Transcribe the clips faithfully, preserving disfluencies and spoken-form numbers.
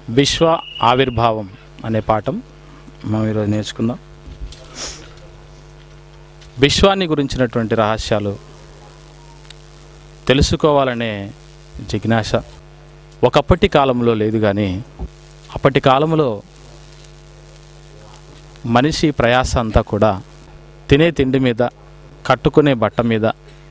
విశ్వ ఆవిర్భావం అనే పాఠం మనం ఈరోజు నేర్చుకుందాం. విశ్వాన్ని గురించినటువంటి రహస్యాలు తెలుసుకోవాలనే జిజ్ఞాస ఒకప్పటి కాలంలో లేదు, కానీ అప్పటి కాలంలో మనిషి ప్రయాస అంతా కూడా తినే తిండి మీద, కట్టుకునే బట్ట మీద,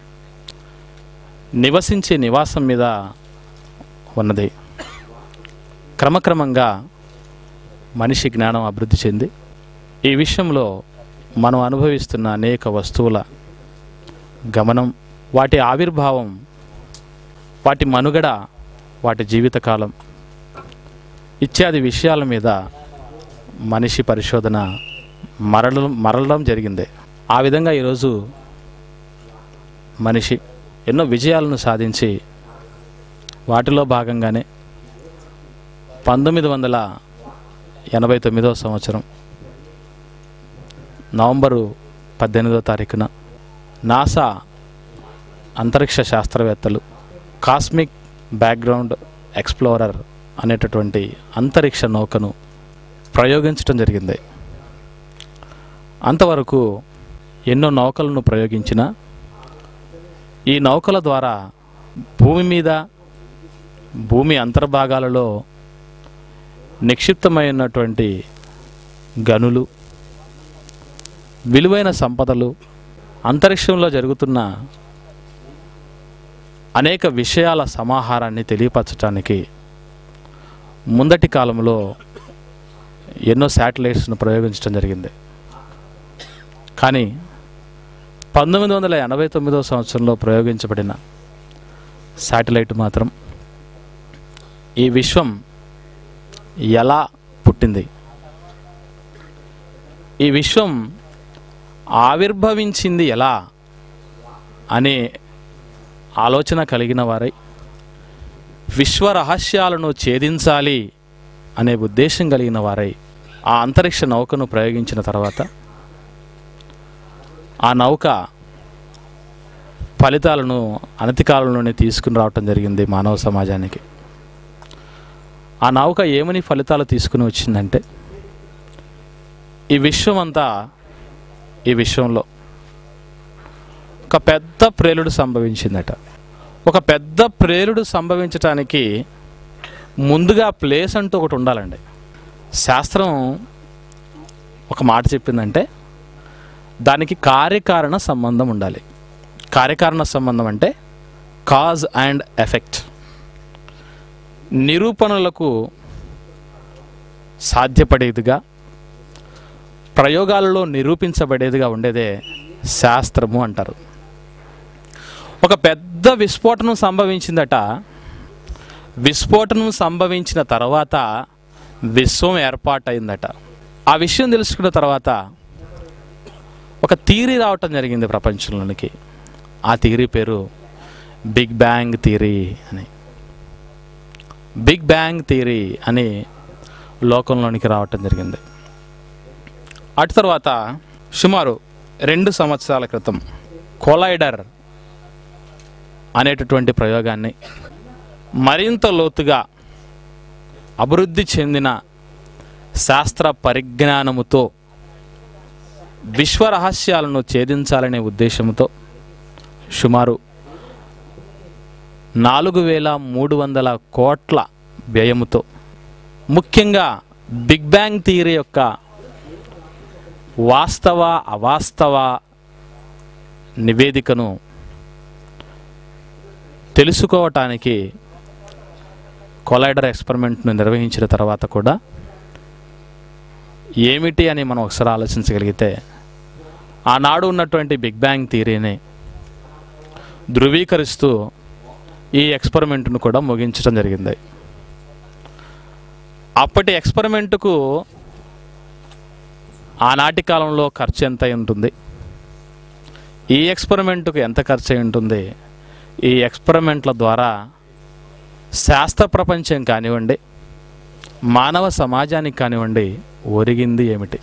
నివసించే నివాసం మీద ఉన్నది. క్రమక్రమంగా మనిషి జ్ఞానం అభివృద్ధి చెంది ఈ విషయంలో మనం అనుభవిస్తున్న అనేక వస్తువుల గమనం, వాటి ఆవిర్భావం, వాటి మనుగడ, వాటి జీవితకాలం ఇత్యాది విషయాల మీద మనిషి పరిశోధన మరల మరలడం జరిగింది. ఆ విధంగా ఈరోజు మనిషి ఎన్నో విజయాలను సాధించి వాటిలో భాగంగానే పంతొమ్మిది వందల ఎనభై తొమ్మిదవ సంవత్సరం నవంబరు పద్దెనిమిదవ తారీఖున నాసా అంతరిక్ష శాస్త్రవేత్తలు కాస్మిక్ బ్యాక్గ్రౌండ్ ఎక్స్ప్లోరర్ అనేటటువంటి అంతరిక్ష నౌకను ప్రయోగించడం జరిగింది. అంతవరకు ఎన్నో నౌకలను ప్రయోగించిన ఈ నౌకల ద్వారా భూమి మీద, భూమి అంతర్భాగాలలో నిక్షిప్తమైనటువంటి గనులు, విలువైన సంపదలు, అంతరిక్షంలో జరుగుతున్న అనేక విషయాల సమాహారాన్ని తెలియపరచడానికి ముందటి కాలంలో ఎన్నో శాటిలైట్స్ను ప్రయోగించడం జరిగింది. కానీ పంతొమ్మిది వందల ఎనభై తొమ్మిదవ సంవత్సరంలో ప్రయోగించబడిన శాటిలైట్ మాత్రం ఈ విశ్వం ఎలా పుట్టింది, ఈ విశ్వం ఆవిర్భవించింది ఎలా అనే ఆలోచన కలిగిన వారై విశ్వ రహస్యాలను ఛేదించాలి అనే ఉద్దేశం కలిగిన వారై ఆ అంతరిక్ష నౌకను ప్రయోగించిన తర్వాత ఆ నౌక ఫలితాలను అనతి కాలంలోనే తీసుకుని రావటం జరిగింది మానవ సమాజానికి. ఆ నౌక ఏమని ఫలితాలు తీసుకుని వచ్చిందంటే, ఈ విశ్వం అంతా, ఈ విశ్వంలో ఒక పెద్ద ప్రేలుడు సంభవించిందట. ఒక పెద్ద ప్రేలుడు సంభవించటానికి ముందుగా ప్లేస్ అంటూ ఒకటి ఉండాలండి. శాస్త్రం ఒక మాట చెప్పిందంటే దానికి కార్యకారణ సంబంధం ఉండాలి. కార్యకారణ సంబంధం అంటే కాజ్ అండ్ ఎఫెక్ట్. నిరూపణలకు సాధ్యపడేదిగా, ప్రయోగాలలో నిరూపించబడేదిగా ఉండేదే శాస్త్రము అంటారు. ఒక పెద్ద విస్ఫోటనం సంభవించిందట. విస్ఫోటనం సంభవించిన తర్వాత విశ్వం ఏర్పాటైందట. ఆ విషయం తెలుసుకున్న తర్వాత ఒక థియరీ రావటం జరిగింది ప్రపంచంలోనికి. ఆ థియరీ పేరు బిగ్ బ్యాంగ్ థియరీ అని. బిగ్ బ్యాంగ్ థియరీ అని లోకంలోనికి రావటం జరిగింది. అటు తర్వాత సుమారు రెండు సంవత్సరాల క్రితం కొలైడర్ అనేటటువంటి ప్రయోగాన్ని మరింత లోతుగా అభివృద్ధి చెందిన శాస్త్ర పరిజ్ఞానముతో విశ్వ రహస్యాలను ఛేదించాలనే ఉద్దేశంతో సుమారు నాలుగు వేల మూడు వందల కోట్ల వ్యయముతో, ముఖ్యంగా బిగ్ బ్యాంగ్ థియరీ యొక్క వాస్తవ అవాస్తవ నివేదికను తెలుసుకోవటానికి కొలైడర్ ఎక్స్పెరిమెంట్ను నిర్వహించిన తర్వాత కూడా ఏమిటి అని మనం ఒకసారి ఆలోచించగలిగితే, ఆనాడు ఉన్నటువంటి బిగ్ బ్యాంగ్ థియరీని ధృవీకరిస్తూ ఈ ఎక్స్పెరిమెంట్ను కూడా ముగించడం జరిగింది. అప్పటి ఎక్స్పెరిమెంట్కు ఆనాటి కాలంలో ఖర్చు ఎంత ఉంటుంది, ఈ ఎక్స్పెరిమెంట్కు ఎంత ఖర్చు అయి ఉంటుంది, ఈ ఎక్స్పెరిమెంట్ల ద్వారా శాస్త్ర ప్రపంచం కానివ్వండి, మానవ సమాజానికి కానివ్వండి ఒరిగింది ఏమిటి?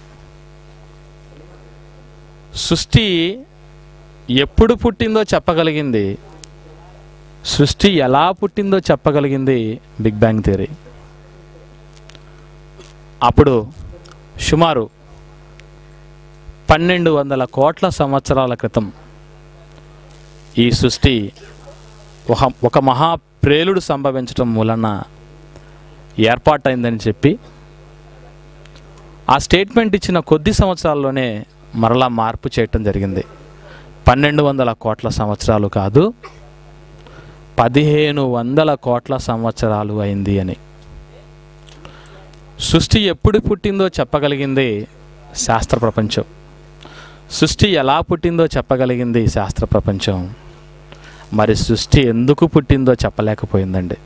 సృష్టి ఎప్పుడు పుట్టిందో చెప్పగలిగింది, సృష్టి ఎలా పుట్టిందో చెప్పగలిగింది బిగ్ బ్యాంగ్ థియరీ. అప్పుడు సుమారు పన్నెండు వందల కోట్ల సంవత్సరాల క్రితం ఈ సృష్టి ఒక ఒక మహా ప్రేలుడు సంభవించటం మూలన ఏర్పాటైందని చెప్పి ఆ స్టేట్మెంట్ ఇచ్చిన కొద్ది సంవత్సరాల్లోనే మరలా మార్పు చేయటం జరిగింది. పన్నెండు వందల కోట్ల సంవత్సరాలు కాదు, పదిహేను వందల కోట్ల సంవత్సరాలు అయింది అని. సృష్టి ఎప్పుడు పుట్టిందో చెప్పగలిగింది శాస్త్ర ప్రపంచం. సృష్టి ఎలా పుట్టిందో చెప్పగలిగింది శాస్త్ర ప్రపంచం. మరి సృష్టి ఎందుకు పుట్టిందో చెప్పలేకపోయిందండి.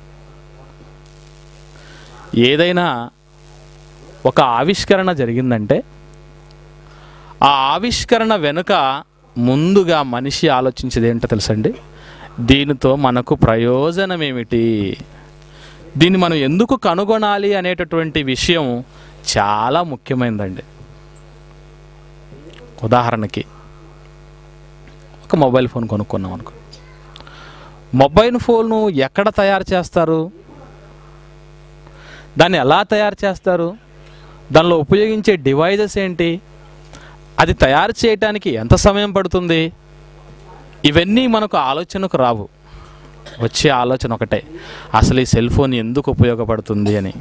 ఏదైనా ఒక ఆవిష్కరణ జరిగిందంటే ఆ ఆవిష్కరణ వెనుక ముందుగా మనిషి ఆలోచించేది ఏంటో తెలుసండి? దీనితో మనకు ప్రయోజనం ఏమిటి, దీన్ని మనం ఎందుకు కనుగొనాలి అనేటటువంటి విషయం చాలా ముఖ్యమైనదండి. ఉదాహరణకి ఒక మొబైల్ ఫోన్ కొనుక్కున్నాం అనుకో. మొబైల్ ఫోన్ను ఎక్కడ తయారు చేస్తారు, దాన్ని ఎలా తయారు చేస్తారు, దానిలో ఉపయోగించే డివైజెస్ ఏంటి, అది తయారు చేయటానికి ఎంత సమయం పడుతుంది, ఇవన్నీ మనకు ఆలోచనకు రావు. వచ్చే ఆలోచన ఒకటే, అసలు ఈ సెల్ ఫోన్ ఎందుకు ఉపయోగపడుతుంది అని.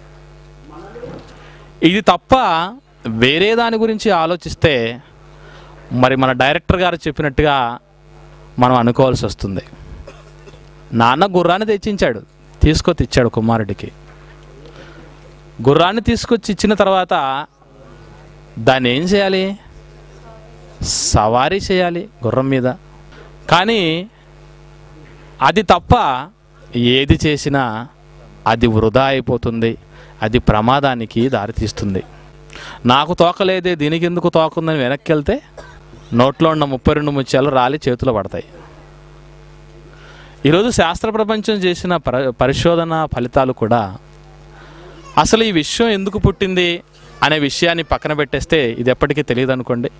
ఇది తప్ప వేరే దాని గురించి ఆలోచిస్తే మరి మన డైరెక్టర్ గారు చెప్పినట్టుగా మనం అనుకోవాల్సి వస్తుంది. నాన్న గుర్రాన్ని తెచ్చించాడు, తీసుకొచ్చి ఇచ్చాడు కుమారుడికి. గుర్రాన్ని తీసుకొచ్చి ఇచ్చిన తర్వాత దాన్ని ఏం చేయాలి? సవారీ చేయాలి గుర్రం మీద. కానీ అది తప్ప ఏది చేసినా అది వృధా అయిపోతుంది, అది ప్రమాదానికి దారితీస్తుంది. నాకు తోకలేదే దీనికి ఎందుకు తోకుందని వెనక్కి వెళ్తే నోట్లో ఉన్న ముప్పై రెండు ముత్యాలు రాలి చేతిలో పడతాయి. ఈరోజు శాస్త్ర ప్రపంచం చేసిన పర పరిశోధన ఫలితాలు కూడా అసలు ఈ విషయం ఎందుకు పుట్టింది అనే విషయాన్ని పక్కన పెట్టేస్తే ఇది ఎప్పటికీ తెలియదు అనుకోండి.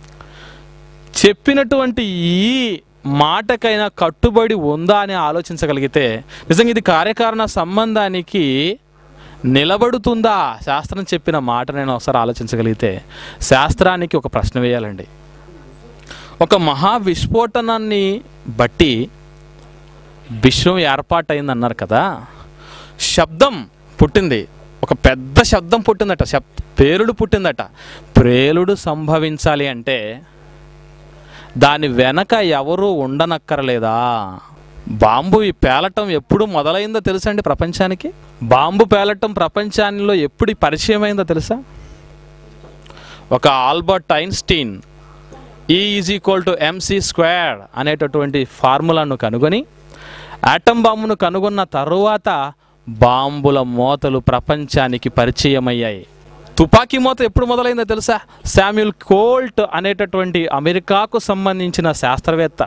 చెప్పినటువంటి ఈ మాటకైనా కట్టుబడి ఉందా అని ఆలోచించగలిగితే నిజంగా ఇది కార్యకారణ సంబంధానికి నిలబడుతుందా శాస్త్రం చెప్పిన మాట నేను ఒకసారి ఆలోచించగలిగితే శాస్త్రానికి ఒక ప్రశ్న వేయాలండి. ఒక మహా విస్ఫోటనాన్ని బట్టి విశ్వం ఏర్పాటైంది అన్నారు కదా, శబ్దం పుట్టింది, ఒక పెద్ద శబ్దం పుట్టిందట, శబ్ పేలుడు పుట్టిందట. ప్రేలుడు సంభవించాలి అంటే దాని వెనక ఎవరు ఉండనక్కర్లేదా? బాంబు పేలటం ఎప్పుడు మొదలైందో తెలుసా అండి ప్రపంచానికి? బాంబు పేలటం ప్రపంచానిలో ఎప్పుడు పరిచయం అయిందో తెలుసా? ఒక Albert Einstein E is equal to MC square అనేటటువంటి ఫార్ములాను కనుగొని ఆటం బాంబును కనుగొన్న తరువాత బాంబుల మోతలు ప్రపంచానికి పరిచయం అయ్యాయి. తుపాకీ మోత ఎప్పుడు మొదలైందో తెలుసా? శామ్యూల్ కోల్ట్ అనేటటువంటి అమెరికాకు సంబంధించిన శాస్త్రవేత్త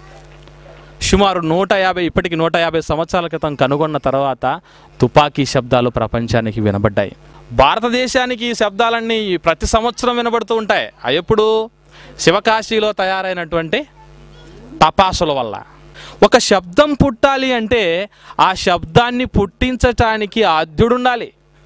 సుమారు నూట యాభై ఇప్పటికి నూట యాభై సంవత్సరాల క్రితం కనుగొన్న తర్వాత తుపాకీ శబ్దాలు ప్రపంచానికి వినబడ్డాయి. భారతదేశానికి ఈ శబ్దాలన్నీ ప్రతి సంవత్సరం వినబడుతూ ఉంటాయి. అవి ఎప్పుడు? శివకాశీలో తయారైనటువంటి టపాసుల వల్ల. ఒక శబ్దం పుట్టాలి అంటే ఆ శబ్దాన్ని పుట్టించటానికి ఆద్యుడు ఉండాలి.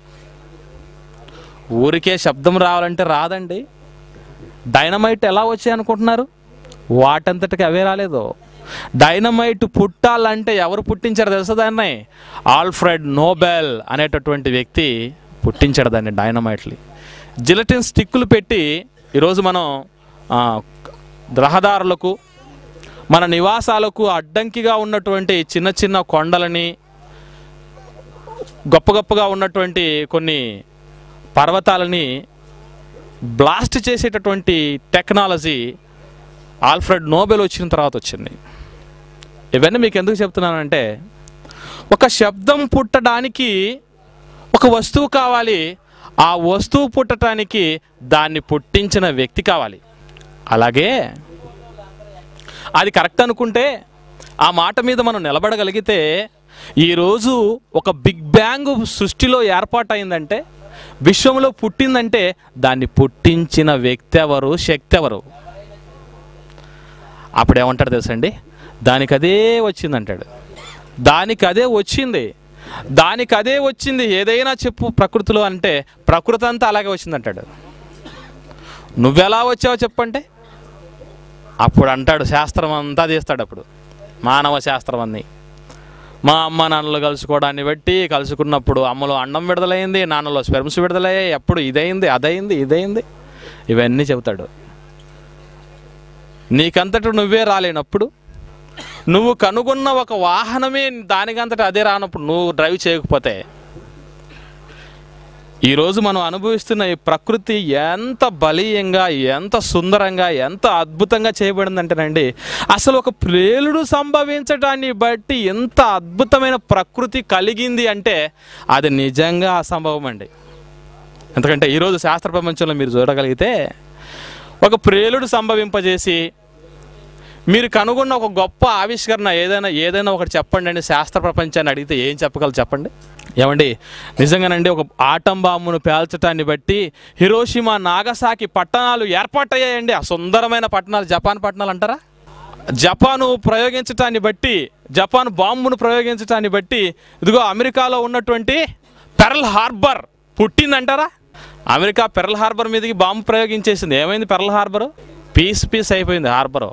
ఊరికే శబ్దం రావాలంటే రాదండి. డైనమైట్ ఎలా వచ్చాయి అనుకుంటున్నారు? వాటంతటికి అవే రాలేదు. డైనమైట్ పుట్టాలంటే ఎవరు పుట్టించారు తెలుసా? దాన్ని ఆల్ఫ్రెడ్ నోబెల్ అనేటటువంటి వ్యక్తి పుట్టించాడు దాన్ని, డైనమైట్ని. జిలటిన్ స్టిక్కులు పెట్టి ఈరోజు మనం రహదారులకు మన నివాసాలకు అడ్డంకిగా ఉన్నటువంటి చిన్న చిన్న కొండలని, గొప్ప గొప్పగా ఉన్నటువంటి కొన్ని పర్వతాలని బ్లాస్ట్ చేసేటటువంటి టెక్నాలజీ ఆల్ఫ్రెడ్ నోబెల్ వచ్చిన తర్వాత వచ్చింది. ఇవన్నీ మీకు ఎందుకు చెప్తున్నానంటే ఒక శబ్దం పుట్టడానికి ఒక వస్తువు కావాలి, ఆ వస్తువు పుట్టడానికి దాన్ని పుట్టించిన వ్యక్తి కావాలి. అలాగే అది కరెక్ట్ అనుకుంటే ఆ మాట మీద మనం నిలబడగలిగితే ఈరోజు ఒక బిగ్ బ్యాంగ్ సృష్టిలో ఏర్పాటైందంటే, విశ్వంలో పుట్టిందంటే దాన్ని పుట్టించిన వ్యక్తి ఎవరు, శక్తి ఎవరు? అప్పుడు ఏమంటాడు తెలుసండి? దానికి అదే వచ్చిందంటాడు. దానికి అదే వచ్చింది. దానికి అదే వచ్చింది, ఏదైనా చెప్పు ప్రకృతిలో అంటే ప్రకృతి అంతా అలాగే వచ్చిందంటాడు. నువ్వెలా వచ్చావో చెప్పంటే అప్పుడు అంటాడు శాస్త్రం అంతా తీస్తాడు. అప్పుడు మానవ శాస్త్రం అన్నీ మా అమ్మ నాన్నలు కలుసుకోవడాన్ని బట్టి, కలుసుకున్నప్పుడు అమ్మలో అండం విడుదలైంది, నాన్నలో స్పెర్మ్స్ విడుదలయ్యాయి, ఎప్పుడు ఇదైంది అదైంది ఇదైంది ఇవన్నీ చెబుతాడు. నీకంతట నువ్వే రాలేనప్పుడు, నువ్వు కనుగొన్న ఒక వాహనమే దానికంతట అదే రానప్పుడు, నువ్వు డ్రైవ్ చేయకపోతే, ఈరోజు మనం అనుభవిస్తున్న ఈ ప్రకృతి ఎంత బలీయంగా, ఎంత సుందరంగా, ఎంత అద్భుతంగా చేయబడిందంటేనండి, అసలు ఒక ప్రేలుడు సంభవించడాన్ని బట్టి ఎంత అద్భుతమైన ప్రకృతి కలిగింది అంటే అది నిజంగా అసంభవం అండి. ఎందుకంటే ఈరోజు శాస్త్ర ప్రపంచంలో మీరు చూడగలిగితే ఒక ప్రేలుడు సంభవింపజేసి మీరు కనుగొన్న ఒక గొప్ప ఆవిష్కరణ ఏదైనా ఏదైనా ఒకటి చెప్పండి అని శాస్త్ర ప్రపంచాన్ని అడిగితే ఏం చెప్పగలరు చెప్పండి? ఏమండి, నిజంగానండి ఒక ఆటం బాంబును పేల్చడాన్ని బట్టి హిరోషిమా, నాగసాకి పట్టణాలు ఏర్పాటయ్యాయండి. ఆ సుందరమైన పట్టణాలు జపాన్ పట్టణాలు అంటారా? జపాను ప్రయోగించటాన్ని బట్టి, జపాన్ బాంబును ప్రయోగించటాన్ని బట్టి ఇదిగో అమెరికాలో ఉన్నటువంటి పెర్ల్ హార్బర్ పుట్టిందంటారా? అమెరికా పెర్ల్ హార్బర్ మీదకి బాంబు ప్రయోగించేసింది. ఏమైంది? పెర్ల్ హార్బరు పీస్ పీస్ అయిపోయింది హార్బరు.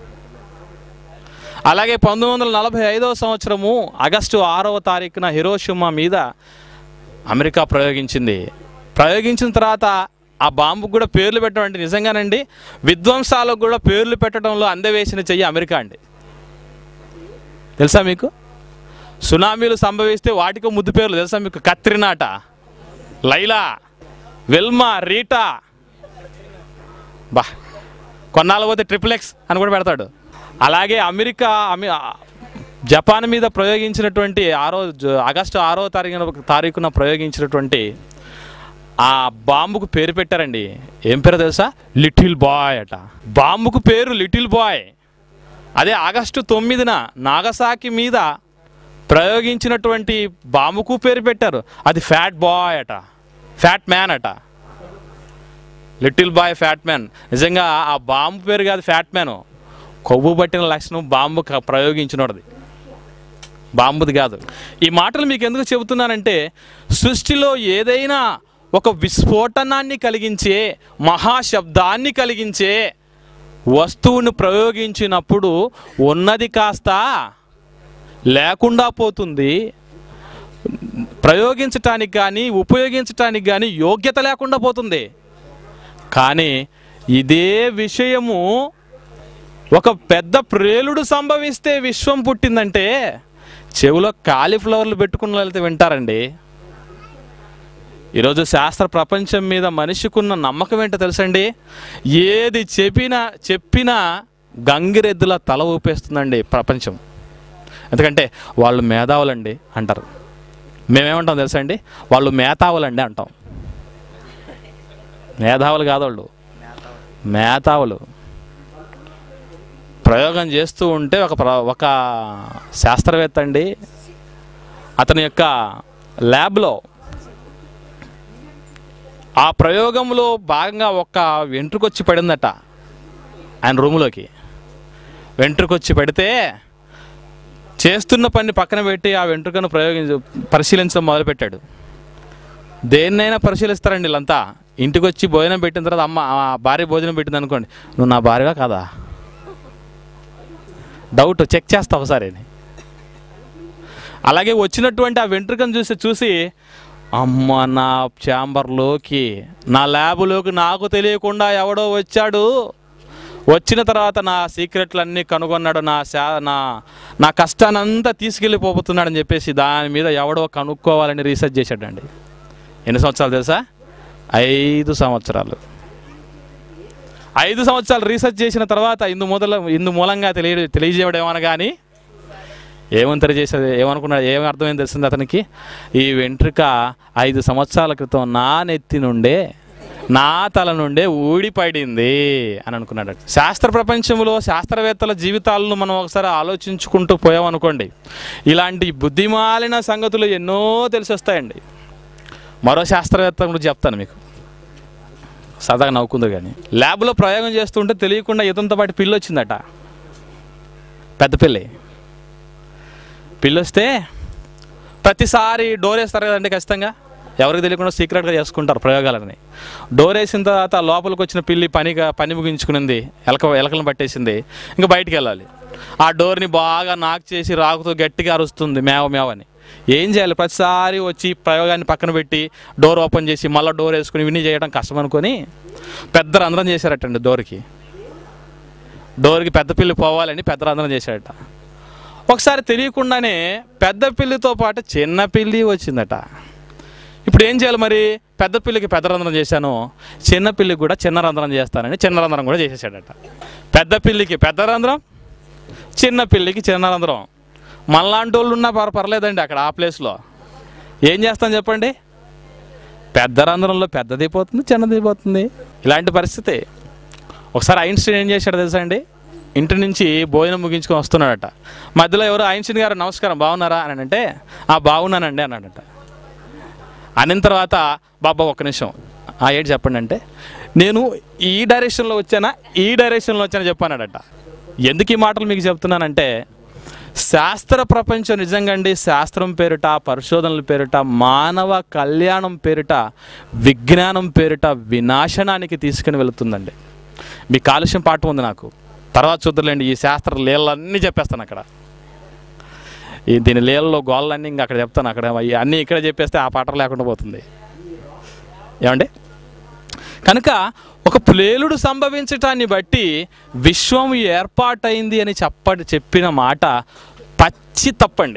అలాగే పంతొమ్మిది వందల నలభై ఐదవ సంవత్సరము ఆగస్టు ఆరవ తారీఖున హిరోషిమా మీద అమెరికా ప్రయోగించింది. ప్రయోగించిన తర్వాత ఆ బాంబుకు కూడా పేర్లు పెట్టడం అంటే నిజంగానండి విధ్వంసాలకు కూడా పేర్లు పెట్టడంలో అందవేసిన చెయ్యి అమెరికా అండి. తెలుసా మీకు? సునామీలు సంభవిస్తే వాటికి ముద్దు పేర్లు తెలుసా మీకు? కత్రినాట, లైలా, వెల్మా, రీటా, బా కొన్నాళ్ళు పోతే ట్రిపుల్ ఎక్స్ అని కూడా పెడతాడు. అలాగే అమెరికా అమె జపాన్ మీద ప్రయోగించినటువంటి ఆరో ఆగస్టు ఆరో తారీఖున తారీఖున ప్రయోగించినటువంటి ఆ బాంబుకు పేరు పెట్టారండి. ఏం పేరు తెలుసా? లిటిల్ బాయ్ అట. బాంబుకు పేరు లిటిల్ బాయ్. అదే ఆగస్టు తొమ్మిదిన నాగసాకి మీద ప్రయోగించినటువంటి బాంబుకు పేరు పెట్టారు, అది ఫ్యాట్ బాయ్ అట, ఫ్యాట్ మ్యాన్ అట. Little Boy, Fat Man. నిజంగా ఆ బాంబు పేరు కాదు ఫ్యాట్ మ్యాన్, కొవ్వు పట్టిన లక్షణం బాంబు ప్రయోగించినది, బాంబుది కాదు. ఈ మాటలు మీకు ఎందుకు చెబుతున్నానంటే సృష్టిలో ఏదైనా ఒక విస్ఫోటనాన్ని కలిగించే, మహాశబ్దాన్ని కలిగించే వస్తువును ప్రయోగించినప్పుడు ఉన్నది కాస్త లేకుండా పోతుంది, ప్రయోగించటానికి కానీ ఉపయోగించటానికి కానీ యోగ్యత లేకుండా పోతుంది. కానీ ఇదే విషయము ఒక పెద్ద ప్రేలుడు సంభవిస్తే విశ్వం పుట్టిందంటే చెవిలో కాలీఫ్లవర్లు పెట్టుకున్న వెళ్తే వింటారండి. ఈరోజు శాస్త్ర ప్రపంచం మీద మనిషికున్న నమ్మకం ఏంటో తెలుసండి? ఏది చెప్పినా చెప్పినా గంగిరెద్దుల తల ఊపేస్తుందండి ప్రపంచం. ఎందుకంటే వాళ్ళు మేధావులండి అంటారు. మేమేమంటాం తెలుసా అండి? వాళ్ళు మేధావులండి అంటాం. మేధావులు కాదు వాళ్ళు, మేధావులు. ప్రయోగం చేస్తూ ఉంటే ఒక ఒక శాస్త్రవేత్త అండి, అతని యొక్క ల్యాబ్లో ఆ ప్రయోగంలో భాగంగా ఒక వెంట్రుకొచ్చి పడిందట ఆయన రూములోకి. వెంట్రుకొచ్చి పడితే చేస్తున్న పని పక్కన పెట్టి ఆ వెంట్రుకను ప్రయోగించ పరిశీలించడం మొదలుపెట్టాడు. దేన్నైనా పరిశీలిస్తారండి వీళ్ళంతా. ఇంటికి వచ్చి భోజనం పెట్టిన తర్వాత అమ్మ భార్య భోజనం పెట్టింది అనుకోండి, నువ్వు నా భార్యగా కాదా డౌట్ చెక్ చేస్తా ఒకసారి. అలాగే వచ్చినటువంటి ఆ వెంట్రుకను చూసి చూసి అమ్మ నా ఛాంబర్లోకి, నా ల్యాబులోకి నాకు తెలియకుండా ఎవడో వచ్చాడు, వచ్చిన తర్వాత నా సీక్రెట్లన్నీ కనుగొన్నాడు, నా శా నా నా కష్టాన్ని అంతా తీసుకెళ్ళిపోతున్నాడని చెప్పేసి దాని మీద ఎవడో కనుక్కోవాలని రీసెర్చ్ చేశాడండి. ఎన్ని సంవత్సరాలు తెలుసా? ఐదు సంవత్సరాలు. ఐదు సంవత్సరాలు రీసెర్చ్ చేసిన తర్వాత ఇందు మొదల ఇందు మూలంగా తెలియ తెలియజేయడం కానీ ఏమని తెలియజేసేది ఏమనుకున్నాడు, ఏమి అర్థమైంది తెలిసింది అతనికి? ఈ వెంట్రుక ఐదు సంవత్సరాల క్రితం నా నెత్తి నుండే, నా తల నుండే ఊడిపడింది అని అనుకున్నాడు. శాస్త్ర ప్రపంచంలో శాస్త్రవేత్తల జీవితాలను మనం ఒకసారి ఆలోచించుకుంటూ పోయామనుకోండి, ఇలాంటి బుద్ధిమాలిన సంగతులు ఎన్నో తెలిసి వస్తాయండి. మరో శాస్త్రవేత్త గురించి చెప్తాను మీకు, సరదాగా నవ్వుకుంది. కానీ ల్యాబ్లో ప్రయోగం చేస్తుంటే తెలియకుండా ఇతనితో పాటు పిల్లి వచ్చిందట, పెద్ద పిల్లి. పిల్లి వస్తే ప్రతిసారి డోర్ వేస్తారు కదండి ఖచ్చితంగా, ఎవరికి తెలియకుండా సీక్రెట్గా చేసుకుంటారు ప్రయోగాలని. డోర్ వేసిన తర్వాత లోపలికి వచ్చిన పిల్లి పనిగా పని ముగించుకునింది, ఎలక ఎలకలను పట్టేసింది, ఇంకా బయటికి వెళ్ళాలి. ఆ డోర్ని బాగా నాక్ చేసి రాకుతూ గట్టిగా అరుస్తుంది మేవ మేవని. ఏం చేయాలి? ప్రతిసారి వచ్చి ప్రయోగాన్ని పక్కన పెట్టి డోర్ ఓపెన్ చేసి మళ్ళీ డోర్ వేసుకుని విని చేయడం కష్టం అనుకొని పెద్ద రంధ్రం చేశారటండి డోర్కి. డోర్కి పెద్ద పిల్లి పోవాలని పెద్ద రంధ్రం చేశాడట. ఒకసారి తెలియకుండానే పెద్ద పిల్లితో పాటు చిన్న పిల్లి వచ్చిందట. ఇప్పుడు ఏం చేయాలి మరి? పెద్ద పిల్లికి పెద్ద రంధ్రం చేశాను, చిన్న పిల్లికి కూడా చిన్న రంధ్రం చేస్తానని చిన్న రంధ్రం కూడా చేసేసాడట. పెద్ద పిల్లికి పెద్ద రంధ్రం, చిన్న పిల్లికి చిన్న రంధ్రం. మనలాంటి వాళ్ళు ఉన్నా పర్ పర్లేదండి అక్కడ ఆ ప్లేస్లో. ఏం చేస్తాం చెప్పండి? పెద్ద రంధ్రంలో పెద్దది పోతుంది, చిన్నది పోతుంది. ఇలాంటి పరిస్థితి. ఒకసారి ఐన్స్టీన్ ఏం చేశాడు తెలుసా అండి? ఇంటి నుంచి భోజనం ముగించుకొని వస్తున్నాడట. మధ్యలో ఎవరు ఐన్స్టీన్ గారు నమస్కారం బాగున్నారా అని అంటే, ఆ బాగున్నానండి అన్నాడట. అనిన తర్వాత బాబా ఒక్క నిమిషం ఆ ఏంటి చెప్పండి అంటే, నేను ఈ డైరెక్షన్లో వచ్చానా ఈ డైరెక్షన్లో వచ్చానా చెప్పానడట. ఎందుకు ఈ మాటలు మీకు చెప్తున్నానంటే, శాస్త్ర ప్రపంచం నిజంగా అండి శాస్త్రం పేరిట, పరిశోధనల పేరిట, మానవ కళ్యాణం పేరిట, విజ్ఞానం పేరిట వినాశనానికి తీసుకుని వెళుతుందండి. మీ కాలుష్యం పాఠం ఉంది నాకు, తర్వాత చూద్దలేండి. ఈ శాస్త్ర లీలన్నీ చెప్పేస్తాను అక్కడ. ఈ దీని లీలలో గోళ్ళన్నీ ఇంకా అక్కడ చెప్తాను. అక్కడ అన్నీ ఇక్కడ చెప్పేస్తే ఆ పాఠం లేకుండా పోతుంది. ఏమండి? కనుక ఒక ప్లేలుడు సంభవించటాన్ని బట్టి విశ్వం ఏర్పాటైంది అని చెప్పటి చెప్పిన మాట పచ్చి తప్పండి.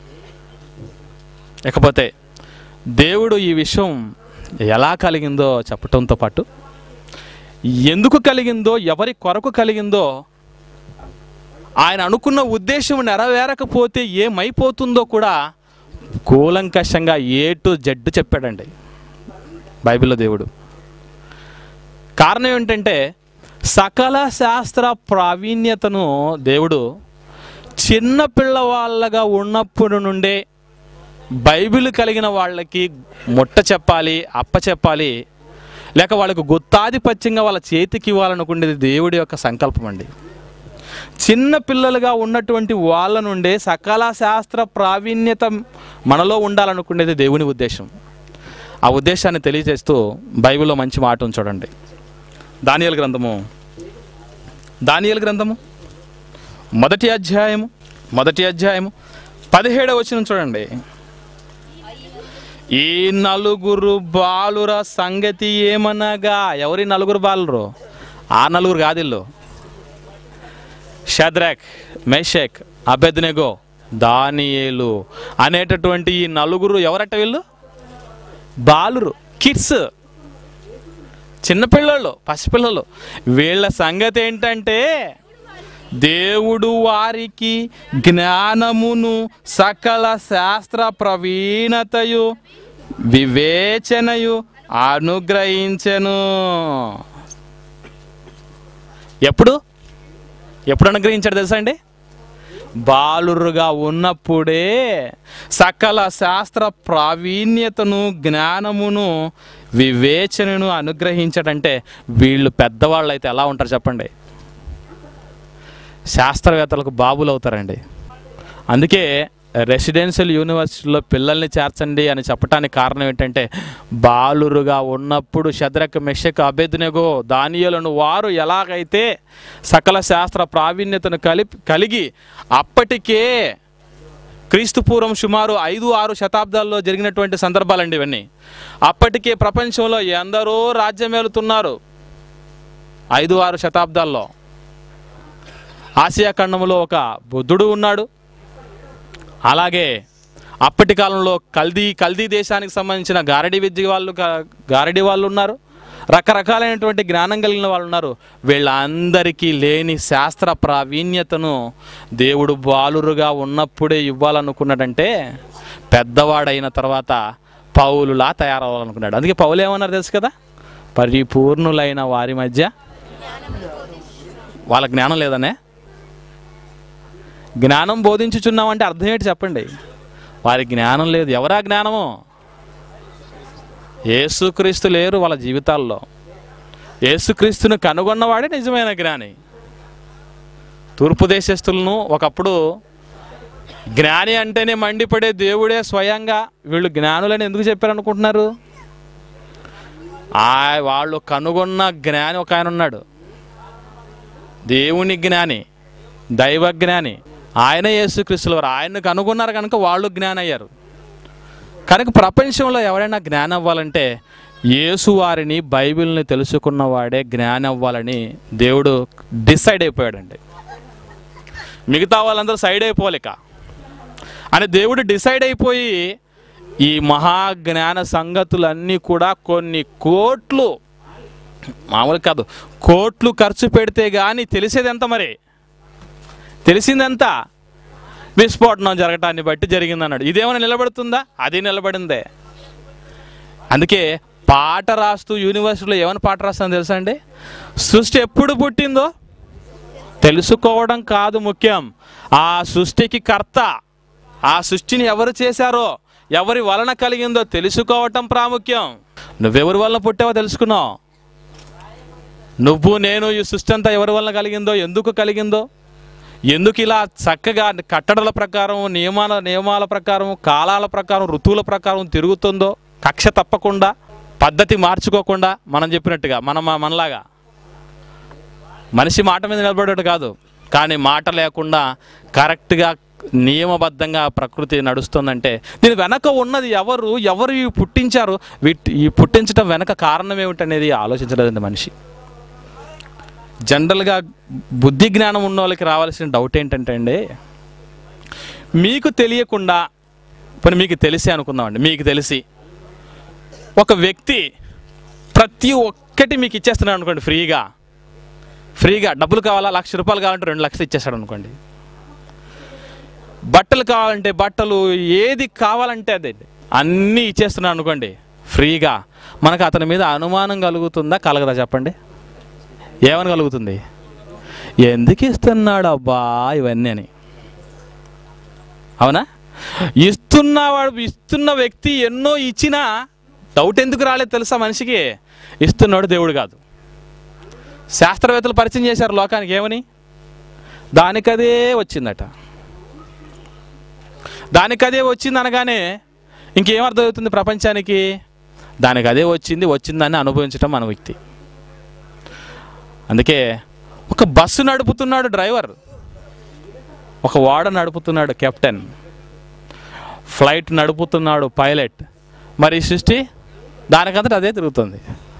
ఇకపోతే దేవుడు ఈ విశ్వం ఎలా కలిగిందో చెప్పటంతో పాటు ఎందుకు కలిగిందో, ఎవరి కొరకు కలిగిందో, ఆయన అనుకున్న ఉద్దేశం నెరవేరకపోతే ఏమైపోతుందో కూడా కూలంకషంగా ఏ టు జెడ్ చెప్పాడండి బైబిల్లో దేవుడు. కారణం ఏంటంటే, సకల శాస్త్ర ప్రావీణ్యతను దేవుడు చిన్న పిల్లవాళ్ళగా ఉన్నప్పుడు నుండే బైబిల్ కలిగిన వాళ్ళకి ముట్ట చెప్పాలి, అప్ప చెప్పాలి, లేక వాళ్ళకు గుత్తాధిపత్యంగా వాళ్ళ చేతికి ఇవ్వాలనుకునేది దేవుడి యొక్క సంకల్పం అండి. చిన్న పిల్లలుగా ఉన్నటువంటి వాళ్ళ నుండే సకల శాస్త్ర ప్రావీణ్యత మనలో ఉండాలనుకునేది దేవుని ఉద్దేశం. ఆ ఉద్దేశాన్ని తెలియజేస్తూ బైబిల్లో మంచి మాట ఉంది చూడండి. దానియేలు గ్రంథము దానియేలు గ్రంథము మొదటి అధ్యాయము మొదటి అధ్యాయము పదిహేడవ వచనం చూడండి. ఈ నలుగురు బాలుర సంగతి ఏమనగా, ఎవరి నలుగురు బాలురు? ఆ నలుగురు కాదిల్లు. షద్రక్, మెషక్, అబెద్నెగో, దానియేలు అనేటటువంటి ఈ నలుగురు ఎవరట? వీళ్ళు బాలురు, కిడ్స్, చిన్నపిల్లలు, పసిపిల్లలు. వీళ్ళ సంగతి ఏంటంటే, దేవుడు వారికి జ్ఞానమును సకల శాస్త్ర ప్రవీణతయు వివేచనయు అనుగ్రహించెను. ఎప్పుడు ఎప్పుడు అనుగ్రహించాడు తెలుసా అండి? బాలురుగా ఉన్నప్పుడే సకల శాస్త్ర ప్రావీణ్యతను, జ్ఞానమును, వివేచనను అనుగ్రహించాడంటే వీళ్ళు పెద్దవాళ్ళు అయితే ఎలా ఉంటారు చెప్పండి? శాస్త్రవేత్తలకు బాబులు అవుతారండి. అందుకే రెసిడెన్షియల్ యూనివర్సిటీలో పిల్లల్ని చేర్చండి అని చెప్పడానికి కారణం ఏంటంటే, బాలురుగా ఉన్నప్పుడు షద్రక్, మెషక్, అబెద్నెగో, దానియేలును వారు ఎలాగైతే సకల శాస్త్ర ప్రావీణ్యతను కలిపి కలిగి అప్పటికే క్రీస్తు పూర్వం సుమారు ఐదు ఆరు శతాబ్దాల్లో జరిగినటువంటి సందర్భాలండి ఇవన్నీ. అప్పటికే ప్రపంచంలో ఎందరో రాజ్యం ఏలుతున్నారు. ఐదు ఆరు శతాబ్దాల్లో ఆసియా ఖండంలో ఒక బుద్ధుడు ఉన్నాడు. అలాగే అప్పటి కాలంలో కల్దీ కల్దీ దేశానికి సంబంధించిన గారడి విద్య వాళ్ళు గారడి వాళ్ళు ఉన్నారు. రకరకాలైనటువంటి జ్ఞానం కలిగిన వాళ్ళు ఉన్నారు. వీళ్ళందరికీ లేని శాస్త్ర ప్రావీణ్యతను దేవుడు బాలురుగా ఉన్నప్పుడే ఇవ్వాలనుకున్నాడంటే, పెద్దవాడైన తర్వాత పౌలులా తయారవ్వాలనుకున్నాడు. అందుకే పౌలు ఏమన్నారు తెలుసు కదా? పరిపూర్ణులైన వారి మధ్య వాళ్ళ జ్ఞానం లేదనే. జ్ఞానం బోధించుచున్నామంటే అర్థం ఏంటి చెప్పండి? వారి జ్ఞానం లేదు. ఎవరా జ్ఞానము? యేసుక్రీస్తు లేరు వాళ్ళ జీవితాల్లో. యేసుక్రీస్తును కనుగొన్నవాడే నిజమైన జ్ఞాని. తూర్పు దేశస్తులను ఒకప్పుడు జ్ఞాని అంటేనే మండిపడే దేవుడే స్వయంగా వీళ్ళు జ్ఞానులని ఎందుకు చెప్పారనుకుంటున్నారు? ఆ వాళ్ళు కనుగొన్న జ్ఞాని ఒక ఆయన ఉన్నాడు, దేవుని జ్ఞాని, దైవ జ్ఞాని, ఆయన యేసుక్రీస్తుల వారు. ఆయన్ని కనుగొన్నారు కనుక వాళ్ళు జ్ఞాని అయ్యారు. కనుక ప్రపంచంలో ఎవరైనా జ్ఞానం అవ్వాలంటే యేసు వారిని, బైబిల్ని తెలుసుకున్న వాడే జ్ఞానం అవ్వాలని దేవుడు డిసైడ్ అయిపోయాడండి. మిగతా వాళ్ళందరూ సైడ్ అయిపోలేక అని దేవుడు డిసైడ్ అయిపోయి ఈ మహాజ్ఞాన సంగతులన్నీ కూడా కొన్ని కోట్లు, మామూలు కాదు, కోట్లు ఖర్చు పెడితే కానీ తెలిసేది ఎంత? మరి తెలిసిందెంత? విస్ఫోటనం జరగటాన్ని బట్టి జరిగిందన్నాడు. ఇదేమైనా నిలబడుతుందా? అది నిలబడిందే. అందుకే పాట రాస్తూ యూనివర్సిటీలో ఏమైనా పాట రాస్తుందో తెలుసా అండి? సృష్టి ఎప్పుడు పుట్టిందో తెలుసుకోవడం కాదు ముఖ్యం, ఆ సృష్టికి కర్త, ఆ సృష్టిని ఎవరు చేశారో, ఎవరి వలన కలిగిందో తెలుసుకోవటం ప్రాముఖ్యం. నువ్వెవరి వలన పుట్టావో తెలుసుకున్నావు. నువ్వు నేను ఈ సృష్టి అంతా ఎవరి వలన కలిగిందో, ఎందుకు కలిగిందో, ఎందుకు ఇలా చక్కగా కట్టడల ప్రకారం, నియమాల నియమాల ప్రకారం, కాలాల ప్రకారం, ఋతువుల ప్రకారం తిరుగుతుందో, కక్ష తప్పకుండా, పద్ధతి మార్చుకోకుండా, మనం చెప్పినట్టుగా మన మనలాగా మనిషి మాట మీద నిలబడేట కాదు, కానీ మాట లేకుండా కరెక్ట్గా నియమబద్ధంగా ప్రకృతి నడుస్తుందంటే దీని వెనక ఉన్నది ఎవరు, ఎవరు ఇవి పుట్టించారు, వీటి ఈ పుట్టించడం వెనక కారణం ఏమిటనేది ఆలోచించలేదండి మనిషి. జనరల్గా బుద్ధి జ్ఞానం ఉన్న వాళ్ళకి రావాల్సిన డౌట్ ఏంటంటే అండి, మీకు తెలియకుండా, పోనీ మీకు తెలిసి అనుకుందామండి, మీకు తెలిసి ఒక వ్యక్తి ప్రతి ఒక్కటి మీకు ఇచ్చేస్తున్నాడు అనుకోండి, ఫ్రీగా ఫ్రీగా డబ్బులు కావాలా, లక్ష రూపాయలు కావాలంటే రెండు లక్షలు ఇచ్చేస్తాడు అనుకోండి, బట్టలు కావాలంటే బట్టలు, ఏది కావాలంటే అదే అన్నీ ఇచ్చేస్తున్నాడు అనుకోండి ఫ్రీగా. మనకు అతని మీద అనుమానం కలుగుతుందా, కలగదా? చెప్పండి, ఏమని కలుగుతుంది? ఎందుకు ఇస్తున్నాడు అబ్బా ఇవన్నీ అని. అవునా? ఇస్తున్నవాడు, ఇస్తున్న వ్యక్తి ఎన్నో ఇచ్చినా డౌట్ ఎందుకు రాలేదు తెలుసా మనిషికి? ఇస్తున్నాడు దేవుడు కాదు. శాస్త్రవేత్తలు పరిచయం చేశారు లోకానికి ఏమని? దానికదే వచ్చిందట. దానికదే వచ్చింది అనగానే ఇంకేం అర్థమవుతుంది ప్రపంచానికి? దానికి అదే వచ్చింది, వచ్చిందని అనుభవించటం మన వ్యక్తి. అందుకే ఒక బస్సు నడుపుతున్నాడు డ్రైవర్, ఒక ఓడ నడుపుతున్నాడు కెప్టెన్, ఫ్లైట్ నడుపుతున్నాడు పైలట్. మరి సృష్టి దానికంతట అదే తిరుగుతుంది.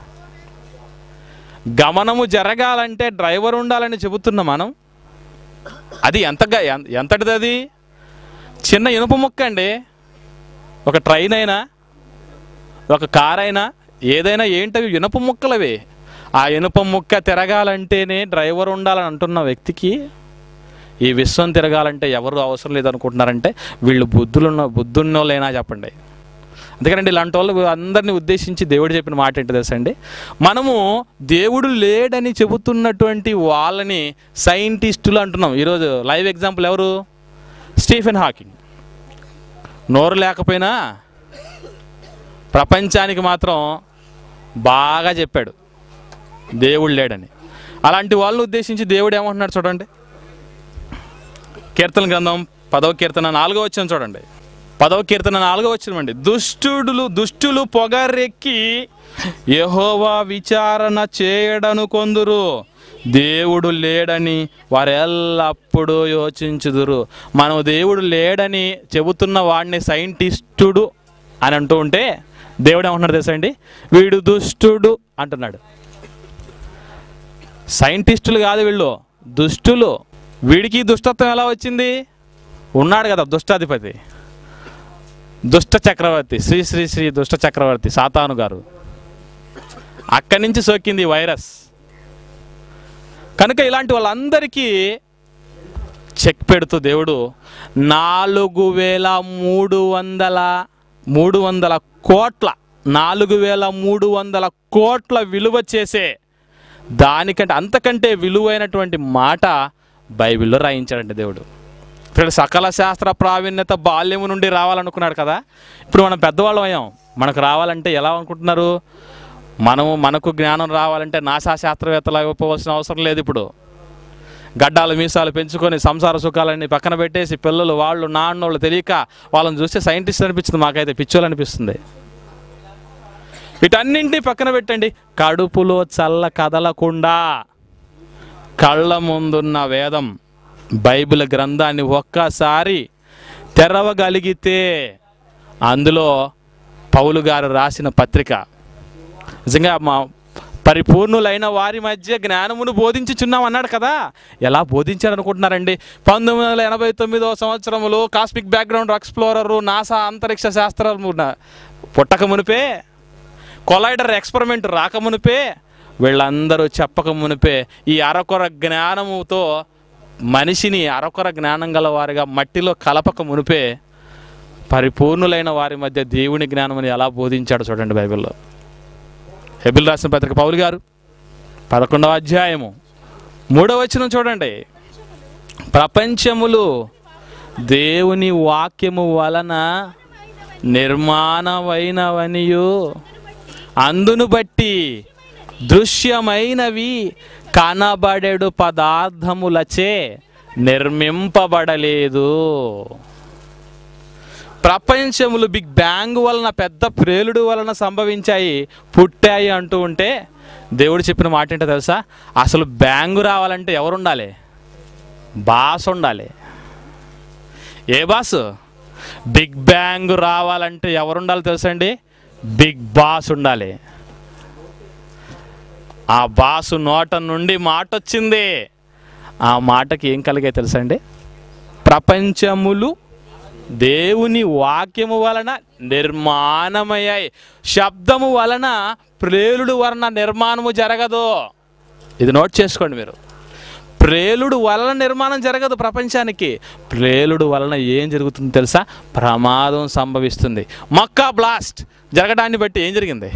గమనము జరగాలంటే డ్రైవర్ ఉండాలని చెబుతున్నాం మనం. అది ఎంతగా ఎంతటిది? అది చిన్న ఇనుప ముక్క అండి. ఒక ట్రైన్ అయినా, ఒక కార్ అయినా, ఏదైనా ఏంటవి ఇనుప ముక్కలవి. ఆ ఇనుప ముక్క తిరగాలంటేనే డ్రైవర్ ఉండాలని అంటున్న వ్యక్తికి ఈ విశ్వం తిరగాలంటే ఎవరు అవసరం లేదనుకుంటున్నారంటే వీళ్ళు బుద్ధులున్న బుద్ధున్నో లేనా చెప్పండి. అందుకనండి ఇలాంటి వాళ్ళు అందరినీ ఉద్దేశించి దేవుడు చెప్పిన మాట ఏంటి తెలుసా అండి? మనము దేవుడు లేడని చెబుతున్నటువంటి వాళ్ళని సైంటిస్టులు అంటున్నాం. ఈరోజు లైవ్ ఎగ్జాంపుల్ ఎవరు? Stephen Hawking. నోరు లేకపోయినా ప్రపంచానికి మాత్రం బాగా చెప్పాడు దేవుడు లేడని. అలాంటి వాళ్ళని ఉద్దేశించి దేవుడు ఏమంటున్నాడు చూడండి. కీర్తన గ్రంథం పదవ కీర్తన నాలుగో వచనం చూడండి. పదవ కీర్తన నాలుగో వచనం అండి. దుష్టులు దుష్టులు పొగరెక్కి యెహోవా విచారణ చేయడను కొందురు, దేవుడు లేడని వారు ఎల్లప్పుడూ యోచించుదురు. మనం దేవుడు లేడని చెబుతున్న వాడిని సైంటిస్టుడు అని అంటూ ఉంటే దేవుడు ఏమంటున్నాడు తెలుసా అండి? వీడు దుష్టుడు అంటున్నాడు. సైంటిస్టులు కాదు వీళ్ళు, దుష్టులు. వీడికి దుష్టత్వం ఎలా వచ్చింది? ఉన్నాడు కదా దుష్టాధిపతి, దుష్ట చక్రవర్తి, శ్రీ శ్రీ శ్రీ దుష్ట చక్రవర్తి సాతాను గారు. అక్కడి నుంచి సోకింది వైరస్. కనుక ఇలాంటి వాళ్ళందరికీ చెక్ పెడుతూ దేవుడు నాలుగు వేల మూడు వందల మూడు వందల కోట్ల నాలుగు వేల మూడు వందల కోట్ల విలువ చేసే దానికంటే అంతకంటే విలువైనటువంటి మాట బైబిల్లో రాయించాడండి దేవుడు. ఇప్పుడు సకల శాస్త్ర ప్రావీణ్యత బాల్యము నుండి రావాలనుకున్నాడు కదా. ఇప్పుడు మనం పెద్దవాళ్ళం అయ్యాం, మనకు రావాలంటే ఎలా అనుకుంటున్నారు? మనము మనకు జ్ఞానం రావాలంటే నాసా శాస్త్రవేత్తలు అయిపోవాల్సిన అవసరం లేదు. ఇప్పుడు గడ్డాలు మీసాలు పెంచుకొని సంసార సుఖాలన్నీ పక్కన పెట్టేసి పిల్లలు వాళ్ళు నాన్నోళ్ళు తెలియక వాళ్ళని చూస్తే సైంటిస్ట్ అనిపిస్తుంది, మాకైతే పిచ్చోళ్ళు అనిపిస్తుంది. వీటన్నింటినీ పక్కన పెట్టండి. కడుపులో చల్ల కదలకుండా కళ్ళ ముందున్న వేదం బైబిల్ గ్రంథాన్ని ఒక్కసారి తెరవగలిగితే అందులో పౌలు గారు రాసిన పత్రిక. నిజంగా మా పరిపూర్ణులైన వారి మధ్య జ్ఞానమును బోధించుచున్నాం అన్నాడు కదా. ఎలా బోధించారు అనుకుంటున్నారండి? పంతొమ్మిది వందల ఎనభై తొమ్మిదవ సంవత్సరంలో కాస్మిక్ బ్యాక్గ్రౌండ్ ఎక్స్ప్లోరరు నాసా అంతరిక్ష శాస్త్రము పుట్టక మునిపే, కొలైడర్ ఎక్స్పెరిమెంట్ రాకమునిపే, వీళ్ళందరూ చెప్పక మునిపే ఈ అరకొర జ్ఞానముతో మనిషిని అరకొర జ్ఞానం గల వారిగా మట్టిలో కలపక మునిపే పరిపూర్ణులైన వారి మధ్య దేవుని జ్ఞానమని ఎలా బోధించాడు చూడండి బైబిల్లో. హెబ్రీయులకు రాసిన పత్రిక పౌలు గారు పదకొండవ అధ్యాయము మూడవ వచనం చూడండి. ప్రపంచములు దేవుని వాక్యము వలన నిర్మాణమైనవనియు అందును బట్టి దృశ్యమైనవి కనబడెడు పదార్థములచే నిర్మింపబడలేదు. ప్రపంచములు బిగ్ బ్యాంగ్ వలన, పెద్ద ప్రేలుడు వలన సంభవించాయి, పుట్టాయి అంటూ ఉంటే దేవుడు చెప్పిన మాట ఏంటో తెలుసా? అసలు బ్యాంగు రావాలంటే ఎవరు ఉండాలి? బాస్ ఉండాలి. ఏ బాస్? బిగ్ బ్యాంగ్ రావాలంటే ఎవరు ఉండాలి తెలుసా అండి? బిగ్ బాస్ ఉండాలి. ఆ బాసు నోట నుండి మాట వచ్చింది. ఆ మాటకి ఏం కలిగాయి తెలుసా అండి? ప్రపంచములు దేవుని వాక్యము వలన నిర్మాణమయ్యాయి. శబ్దము వలన ప్రేలుడు వలన నిర్మాణము జరగదు. ఇది నోట్ చేసుకోండి మీరు. ప్రేలుడు వలన నిర్మాణం జరగదు ప్రపంచానికి. ప్రేలుడు వలన ఏం జరుగుతుంది తెలుసా? ప్రమాదం సంభవిస్తుంది. మక్కా బ్లాస్ట్ జరగడాన్ని బట్టి ఏం జరిగింది?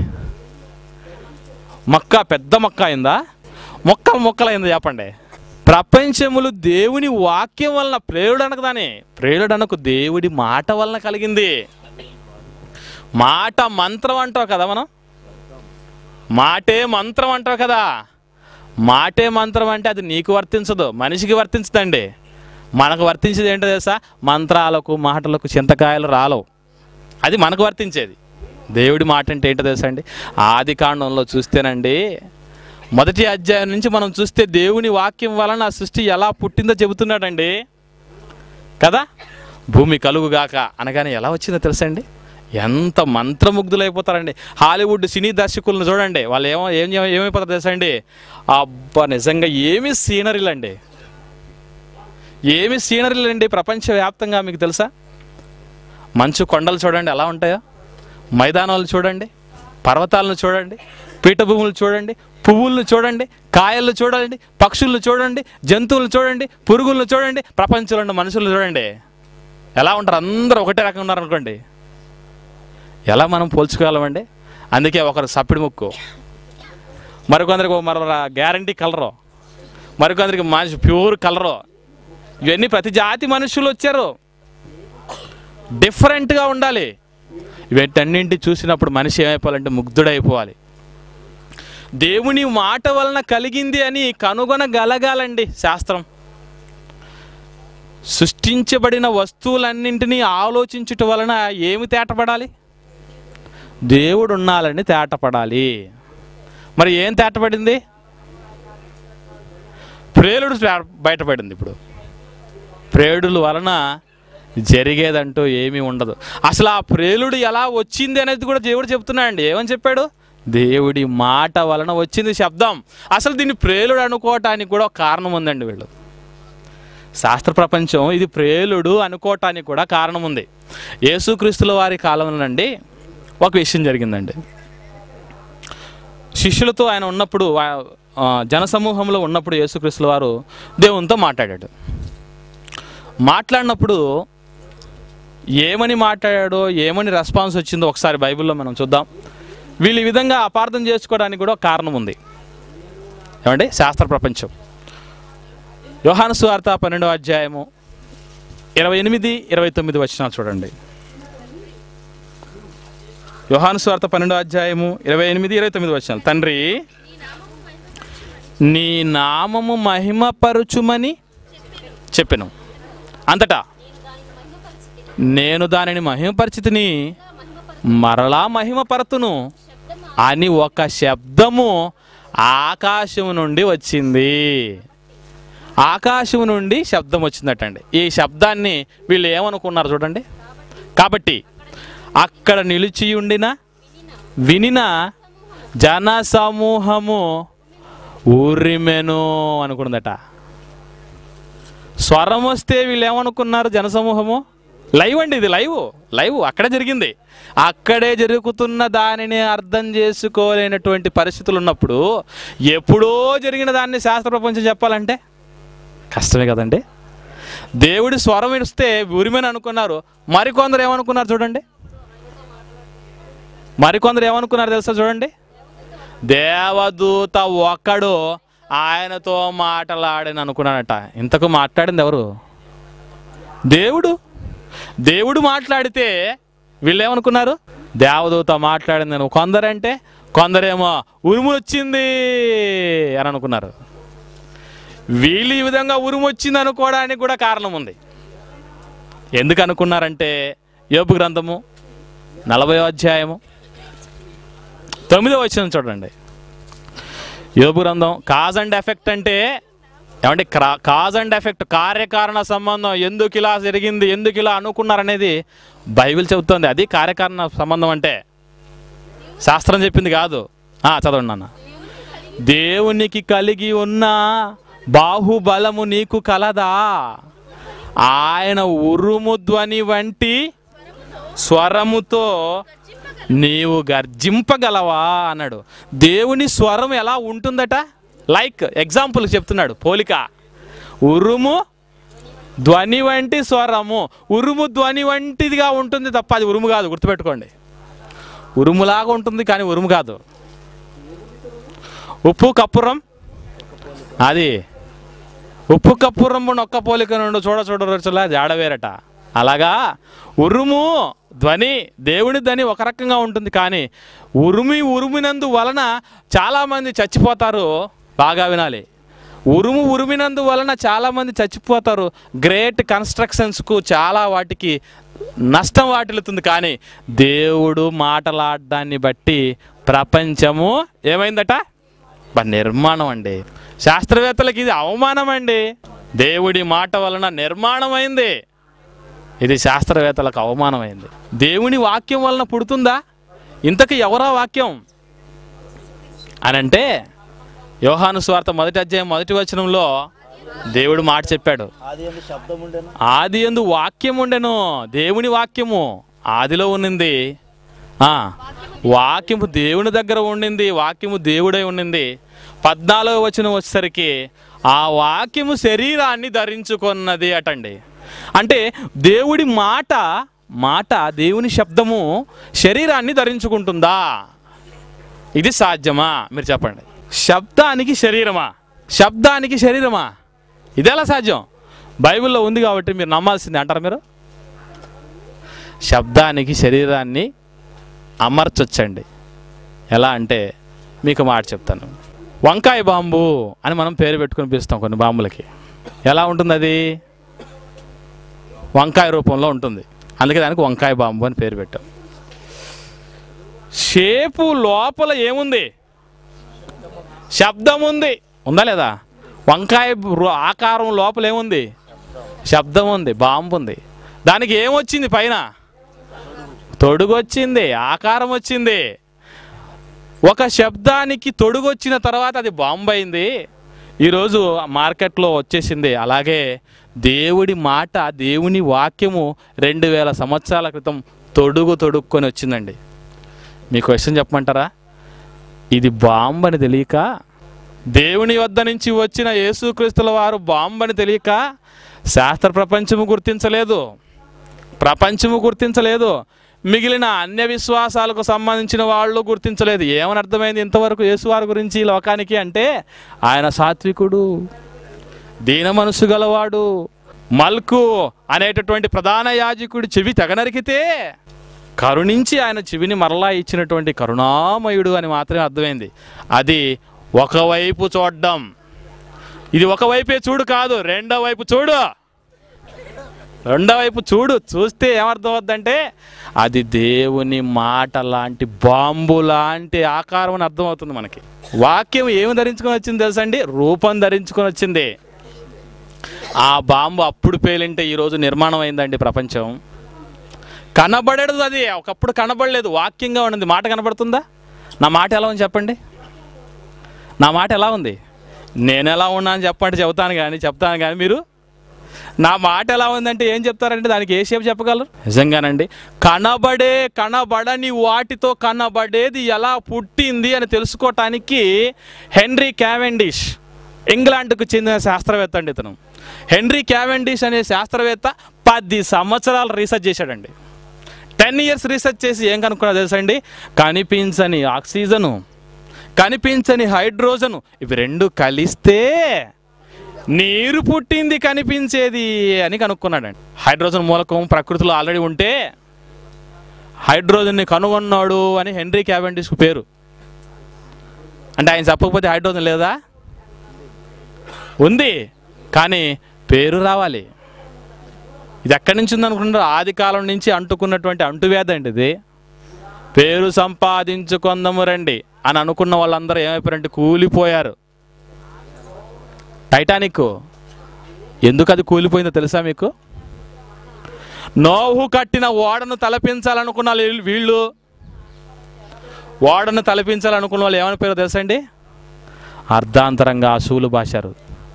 మక్కా పెద్ద మొక్క అయిందా, మొక్కలు మొక్కలైందా చెప్పండి? ప్రపంచములు దేవుని వాక్యం వలన, ప్రేలుడు అనకు దాని ప్రేలుడు అనకు దేవుడి మాట వలన కలిగింది. మాట మంత్రం అంటావు కదా, మనం మాటే మంత్రం అంటావు కదా. మాటే మంత్రం అంటే అది నీకు వర్తించదు, మనిషికి వర్తించదండి. మనకు వర్తించేది ఏంటో తెలుసా? మంత్రాలకు మాటలకు చింతకాయలు రాలవు, అది మనకు వర్తించేది. దేవుడి మాట అంటే ఏంటో తెలుసా అండి? ఆది కాండంలో చూస్తేనండి, మొదటి అధ్యాయం నుంచి మనం చూస్తే దేవుని వాక్యం వలన సృష్టి ఎలా పుట్టిందో చెబుతున్నాడండి కదా. భూమి కలుగుగాక అనగానే ఎలా వచ్చిందో తెలుసా అండి? ఎంత మంత్రముగ్ధులైపోతారండి. హాలీవుడ్ సినీ దర్శకులను చూడండి, వాళ్ళు ఏమో ఏం ఏమైపోతారు తెలుసా అండి? అబ్బా నిజంగా ఏమి సీనరీలు అండి, ఏమి సీనరీలు అండి ప్రపంచవ్యాప్తంగా. మీకు తెలుసా? మంచు కొండలు చూడండి ఎలా ఉంటాయో, మైదానాలు చూడండి, పర్వతాలను చూడండి, పీఠభూములు చూడండి, పువ్వులను చూడండి, కాయలను చూడండి, పక్షులను చూడండి, జంతువులను చూడండి, పురుగులను చూడండి, ప్రపంచంలో ఉన్న మనుషులను చూడండి ఎలా ఉంటారు. అందరూ ఒకటే రకంగా ఉన్నారనుకోండి, ఎలా మనం పోల్చుకోగలమండి? అందుకే ఒకరు సప్పిడి ముక్కు, మరికొందరికి మరో గ్యారంటీ కలరు, మరికొందరికి మంచి ప్యూర్ కలరు. ఇవన్నీ ప్రతి జాతి మనుషులు వచ్చారు, డిఫరెంట్గా ఉండాలి. వీటన్నింటి చూసినప్పుడు మనిషి ఏమైపోవాలంటే ముగ్ధుడైపోవాలి. దేవుని మాట వలన కలిగింది అని కనుగొనగలగాలండి శాస్త్రం. సృష్టించబడిన వస్తువులన్నింటినీ ఆలోచించుట వలన ఏమి తేటపడాలి? దేవుడు ఉన్నాలని తేటపడాలి. మరి ఏం తేటపడింది? ప్రేలుడు బయటపడింది. ఇప్పుడు ప్రేలుడు వలన జరిగేదంటూ ఏమీ ఉండదు. అసలు ఆ ప్రేలుడు ఎలా వచ్చింది అనేది కూడా దేవుడు చెప్తున్నాడండి. ఏమని చెప్పాడు? దేవుడి మాట వలన వచ్చింది శబ్దం. అసలు దీన్ని ప్రేలుడు అనుకోవటానికి కూడా ఒక కారణం ఉందండి. వీళ్ళు శాస్త్ర ప్రపంచం ఇది ప్రేలుడు అనుకోవటానికి కూడా కారణం ఉంది. యేసుక్రీస్తుల వారి కాలంలోనండి ఒక విషయం జరిగిందండి. శిష్యులతో ఆయన ఉన్నప్పుడు, జనసమూహంలో ఉన్నప్పుడు యేసుక్రీస్తుల వారు దేవునితో మాట్లాడాడు. మాట్లాడినప్పుడు ఏమని మాట్లాడాడో, ఏమని రెస్పాన్స్ వచ్చిందో ఒకసారి బైబిల్లో మనం చూద్దాం. వీళ్ళు ఈ విధంగా అపార్థం చేసుకోవడానికి కూడా కారణం ఉంది. ఏమండి? శాస్త్ర ప్రపంచం యోహాను సువార్త పన్నెండవ అధ్యాయము ఇరవై ఎనిమిది ఇరవై తొమ్మిది వచనాలు చూడండి. యోహాను సువార్త పన్నెండవ అధ్యాయము ఇరవై ఎనిమిది ఇరవై తొమ్మిది వచనాలు. తండ్రి నీ నామము మహిమపరుచుమని చెప్పెను. అంతటా నేను దానిని మహిమపరిచితిని, మరలా మహిమపరతును అని ఒక శబ్దము ఆకాశము నుండి వచ్చింది. ఆకాశము నుండి శబ్దం వచ్చిందటండి. ఈ శబ్దాన్ని వీళ్ళు ఏమనుకున్నారు చూడండి. కాబట్టి అక్కడ నిలిచి ఉండిన వినిన జన సమూహము ఊరిమెను అనుకున్నదట. స్వరం వస్తే వీళ్ళు ఏమనుకున్నారు? జనసమూహము. లైవ్ అండి, ఇది లైవ్ లైవ్ అక్కడే జరిగింది. అక్కడే జరుగుతున్న దానిని అర్థం చేసుకోలేనటువంటి పరిస్థితులు ఉన్నప్పుడు ఎప్పుడో జరిగిన దాన్ని శాస్త్ర ప్రపంచం చెప్పాలంటే కష్టమే కదండి. దేవుడి స్వరం ఇస్తే ఉరిమని అనుకున్నారు. మరికొందరు ఏమనుకున్నారు చూడండి. మరికొందరు ఏమనుకున్నారు తెలుసా చూడండి. దేవదూత ఒక్కడు ఆయనతో మాట్లాడని అనుకున్నాడట. ఇంతకు మాట్లాడింది ఎవరు? దేవుడు. దేవుడు మాట్లాడితే వీళ్ళు ఏమనుకున్నారు? దేవదూత మాట్లాడింది అని. కొందరంటే కొందరేమో ఉరుము వచ్చింది అని అనుకున్నారు. వీళ్ళు ఈ విధంగా ఉరుము వచ్చింది అనుకోవడానికి కూడా కారణం ఉంది. ఎందుకు అనుకున్నారంటే యోబు గ్రంథము నలభై అధ్యాయము తొమ్మిదో వచనం చూడండి. యోబు గ్రంథం కాజ్ అండ్ ఎఫెక్ట్ అంటే ఏమంటే కాజ్ అండ్ ఎఫెక్ట్, కార్యకారణ సంబంధం. ఎందుకు ఇలా జరిగింది, ఎందుకు ఇలా అనుకున్నారనేది బైబిల్ చెబుతోంది. అది కార్యకారణ సంబంధం అంటే, శాస్త్రం చెప్పింది కాదు. చదవండి నాన్న. దేవునికి కలిగి ఉన్న బాహుబలము నీకు కలదా? ఆయన ఉరుము ధ్వని వంటి స్వరముతో నీవు గర్జింపగలవా అన్నాడు. దేవుని స్వరం ఎలా ఉంటుందట? లైక్ ఎగ్జాంపుల్ చెప్తున్నాడు, పోలిక. ఉరుము ధ్వని వంటి స్వరము. ఉరుము ధ్వని వంటిదిగా ఉంటుంది తప్ప అది ఉరుము కాదు, గుర్తుపెట్టుకోండి. ఉరుములాగా ఉంటుంది కానీ ఉరుము కాదు. ఉప్పు కప్పురం, అది ఉప్పు కప్పురం ఒక్క పోలిక నుండి చూడ చూడ రుచులా జాడవేరట. అలాగా ఉరుము ధ్వని, దేవుని ధ్వని ఒక రకంగా ఉంటుంది. కానీ ఉరుమి ఉరుమినందు వలన చాలామంది చచ్చిపోతారు. బాగా వినాలి. ఉరుము ఉరుమినందు వలన చాలామంది చచ్చిపోతారు. గ్రేట్ కన్స్ట్రక్షన్స్కు చాలా వాటికి నష్టం వాటిల్లుతుంది. కానీ దేవుడు మాటలాడడాన్ని బట్టి ప్రపంచము ఏమైందట? నిర్మాణం అండి. శాస్త్రవేత్తలకి ఇది అవమానం అండి. దేవుడి మాట వలన నిర్మాణమైంది, ఇది శాస్త్రవేత్తలకు అవమానమైంది. దేవుని వాక్యం వలన పుడుతుందా? ఇంతకు ఎవరా వాక్యం అని అంటే, యోహాను సువార్త మొదటి అధ్యాయం మొదటి వచనంలో దేవుడు మాట చెప్పాడు. ఆది యందు వాక్యం ఉండెను, దేవుని వాక్యము ఆదిలో ఉండింది. వాక్యము దేవుని దగ్గర ఉండింది, వాక్యము దేవుడై ఉండింది. పద్నాలుగో వచనం వచ్చేసరికి ఆ వాక్యము శరీరాన్ని ధరించుకున్నది అటండి. అంటే దేవుడి మాట మాట దేవుని శబ్దము శరీరాన్ని ధరించుకుంటుందా? ఇది సాధ్యమా? మీరు చెప్పండి. శబ్దానికి శరీరమా? శబ్దానికి శరీరమా? ఇది ఎలా సాధ్యం? బైబిల్లో ఉంది కాబట్టి మీరు నమ్మాల్సిందే అంటారు మీరు. శబ్దానికి శరీరాన్ని అమర్చొచ్చండి. ఎలా అంటే మీకు మాట చెప్తాను. వంకాయ బాంబు అని మనం పేరు పెట్టుకుని పిలుస్తాం కొన్ని బాంబులకి. ఎలా ఉంటుంది? అది వంకాయ రూపంలో ఉంటుంది, అందుకే దానికి వంకాయ బాంబు అని పేరు పెట్టాం. షేపు లోపల ఏముంది? శబ్దం ఉంది. ఉందా లేదా? వంకాయ ఆకారం లోపల ఏముంది? శబ్దం ఉంది, బాంబు ఉంది. దానికి ఏమొచ్చింది? పైన తొడుగు వచ్చింది, ఆకారం వచ్చింది. ఒక శబ్దానికి తొడుగు వచ్చిన తర్వాత అది బాంబు అయింది. ఈరోజు మార్కెట్లో వచ్చేసింది. అలాగే దేవుడి మాట, దేవుని వాక్యము రెండు వేల సంవత్సరాల క్రితం తొడుగు తొడుక్కొని వచ్చిందండి. మీకు క్వశ్చన్ చెప్పమంటారా? ఇది బాంబు అని తెలియక, దేవుని వద్ద నుంచి వచ్చిన యేసుక్రీస్తుల వారు బాంబు అని తెలియక శాస్త్ర ప్రపంచము గుర్తించలేదు, ప్రపంచము గుర్తించలేదు, మిగిలిన అన్య విశ్వాసాలకు సంబంధించిన వాళ్ళు గుర్తించలేదు. ఏమని అర్థమైంది ఇంతవరకు యేసువారి గురించి లోకానికి అంటే, ఆయన సాత్వికుడు, దీన మనసు గలవాడు, మల్కు అనేటటువంటి ప్రధాన యాజకుడి చెవి తెగనరికితే కరుణించి ఆయన చెవిని మరలా ఇచ్చినటువంటి కరుణామయుడు అని మాత్రమే అర్థమైంది. అది ఒకవైపు చూడడం. ఇది ఒకవైపే చూడు కాదు, రెండో వైపు చూడు. రెండో వైపు చూడు. చూస్తే ఏమర్థం అవుద్దంటే అది దేవుని మాట లాంటి బాంబు లాంటి ఆకారం అని అర్థమవుతుంది మనకి. వాక్యం ఏమి ధరించుకొని వచ్చింది తెలుసండి? రూపం ధరించుకొని వచ్చింది. ఆ బాంబు అప్పుడు పేలింటే ఈరోజు నిర్మాణం అయిందండి ప్రపంచం. కనబడేది అది, ఒకప్పుడు కనబడలేదు, వాక్యంగా ఉన్నది. మాట కనబడుతుందా? నా మాట ఎలా ఉంది చెప్పండి? నా మాట ఎలా ఉంది? నేను ఎలా ఉన్నా అని చెప్పండి, చెబుతాను కానీ చెప్తాను కానీ మీరు నా మాట ఎలా ఉందంటే ఏం చెప్తారంటే దానికి ఏ షేప్ చెప్పగలరు? నిజంగానండి. కనబడే కనబడని వాటితో కనబడేది ఎలా పుట్టింది అని తెలుసుకోవటానికి హెన్రీ క్యావెండిష్, ఇంగ్లాండ్కు చెందిన శాస్త్రవేత్త అండి ఇతను. హెన్రీ క్యావెండిష్ అనే శాస్త్రవేత్త పది సంవత్సరాలు రీసెర్చ్ చేశాడండి. టెన్ ఇయర్స్ రీసెర్చ్ చేసి ఏం కనుక్కున్నా తెలుసండి? కనిపించని ఆక్సిజను, కనిపించని హైడ్రోజను, ఇవి రెండు కలిస్తే నీరు పుట్టింది కనిపించేది అని కనుక్కున్నాడండి. హైడ్రోజన్ మూలకం ప్రకృతిలో ఆల్రెడీ ఉంటే హైడ్రోజన్ని కనుగొన్నాడు అని హెన్రీ క్యావెండిష్కు పేరు. అంటే ఆయన చెప్పకపోతే హైడ్రోజన్ లేదా? ఉంది, కానీ పేరు రావాలి. ఇది ఎక్కడి నుంచి ఉందనుకుంటారు? ఆది కాలం నుంచి అంటుకున్నటువంటి అంటువ్యాధి అండి ఇది. పేరు సంపాదించుకుందాము రండి అని అనుకున్న వాళ్ళందరూ ఏమైపోయారంటే కూలిపోయారు. టైటానిక్ ఎందుకు అది కూలిపోయిందో తెలుసా మీకు? నోహు కట్టిన ఓడను తలపించాలనుకున్న వీళ్ళు, ఓడను తలపించాలనుకున్న వాళ్ళు ఏమనిపోయారో తెలుసా అండి? అర్ధాంతరంగా అసూలు బాశారు.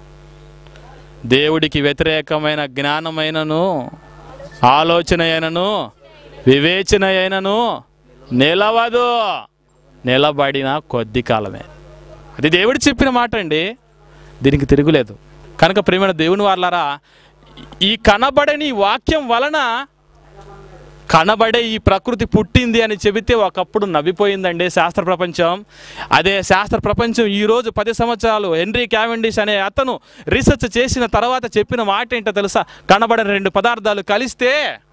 దేవుడికి వ్యతిరేకమైన జ్ఞానమైనను ఆలోచన అయినను వివేచన అయినను నిలవదు, నిలబడిన కొద్ది కాలమే. అది దేవుడు చెప్పిన మాట అండి, దీనికి తిరుగులేదు. కనుక ప్రియమైన దేవుని వారలారా, ఈ కనబడని వాక్యం వలన కనబడే ఈ ప్రకృతి పుట్టింది అని చెబితే ఒకప్పుడు నవ్విపోయిందండి శాస్త్ర ప్రపంచం. అదే శాస్త్ర ప్రపంచం ఈరోజు పది సంవత్సరాలు హెన్రీ క్యావెండిష్ అనే అతను రీసెర్చ్ చేసిన తర్వాత చెప్పిన మాట ఏంటో తెలుసా? కనబడే రెండు పదార్థాలు కలిస్తే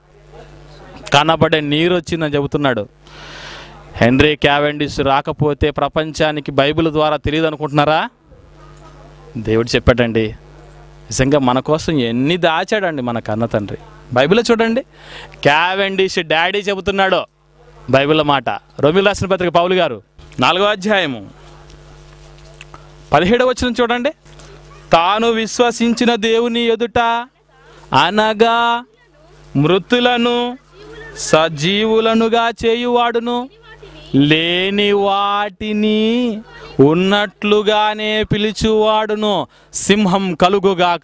కనబడే నీరు వచ్చిందని చెబుతున్నాడు. హెన్రీ క్యావెండిష్ రాకపోతే ప్రపంచానికి బైబిల్ ద్వారా తెలియదు అనుకుంటున్నారా? దేవుడు చెప్పాడండి. నిజంగా మన కోసం ఎన్ని దాచాడండి మన కన్న తండ్రి. బైబిల్లో చూడండి, క్యావెండిష్ డాడీ చెబుతున్నాడు బైబిల్లో మాట. రోమీయులకు రాసిన పత్రిక పౌలు గారు నాలుగో అధ్యాయము పదిహేడవ వచనం చూడండి. తాను విశ్వసించిన దేవుని ఎదుట అనగా మృతులను సజీవులనుగా చేయువాడును, లేని వాటిని ఉన్నట్లుగానే పిలుచువాడును, సింహం కలుగుగాక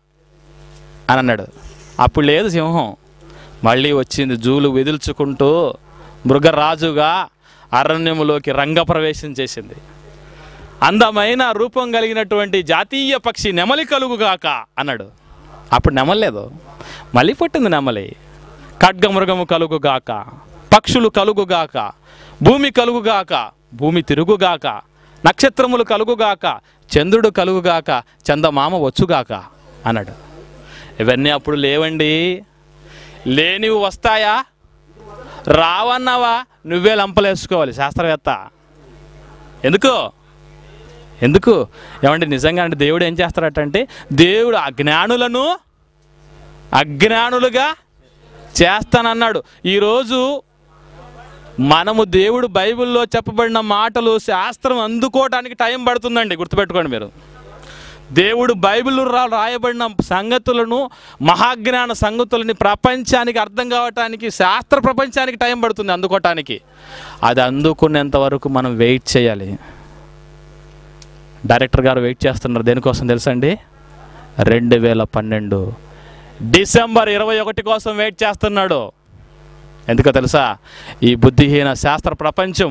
అని అన్నాడు. అప్పుడు లేదు సింహం, మళ్ళీ వచ్చింది జూలు వెదుల్చుకుంటూ మృగరాజుగా అరణ్యములోకి రంగప్రవేశం చేసింది. అందమైన రూపం కలిగినటువంటి జాతీయ పక్షి నెమలి కలుగుగాక అన్నాడు. అప్పుడు నెమలేదు, మళ్ళీ పుట్టింది నెమలి. ఖడ్గమృగము కలుగుగాక, పక్షులు కలుగుగాక, భూమి కలుగుగాక, భూమి తిరుగుగాక, నక్షత్రములు కలుగుగాక, చంద్రుడు కలుగుగాక, చందమామ వచ్చుగాక అన్నాడు. ఇవన్నీ అప్పుడు లేవండి. లేనివి వస్తాయా? రావన్నావా? నువ్వే లంపలేసుకోవాలి శాస్త్రవేత్త. ఎందుకు ఎందుకు ఏమంటే నిజంగా అంటే దేవుడు ఏం చేస్తాడటంటే, దేవుడు అజ్ఞానులను అజ్ఞానులుగా చేస్తానన్నాడు. ఈరోజు మనము దేవుడు బైబిల్లో చెప్పబడిన మాటలు శాస్త్రం అందుకోవడానికి టైం పడుతుందండి, గుర్తుపెట్టుకోండి మీరు. దేవుడు బైబిల్లో రా రాయబడిన సంగతులను, మహాజ్ఞాన సంగతులని ప్రపంచానికి అర్థం కావటానికి శాస్త్ర ప్రపంచానికి టైం పడుతుంది అందుకోవటానికి. అది అందుకునేంత వరకు మనం వెయిట్ చేయాలి. డైరెక్టర్ గారు వెయిట్ చేస్తున్నారు దేనికోసం తెలుసా అండి? రెండు వేల పన్నెండు డిసెంబర్ ఇరవై ఒకటి కోసం వెయిట్ చేస్తున్నాడు. ఎందుకో తెలుసా? ఈ బుద్ధిహీన శాస్త్ర ప్రపంచం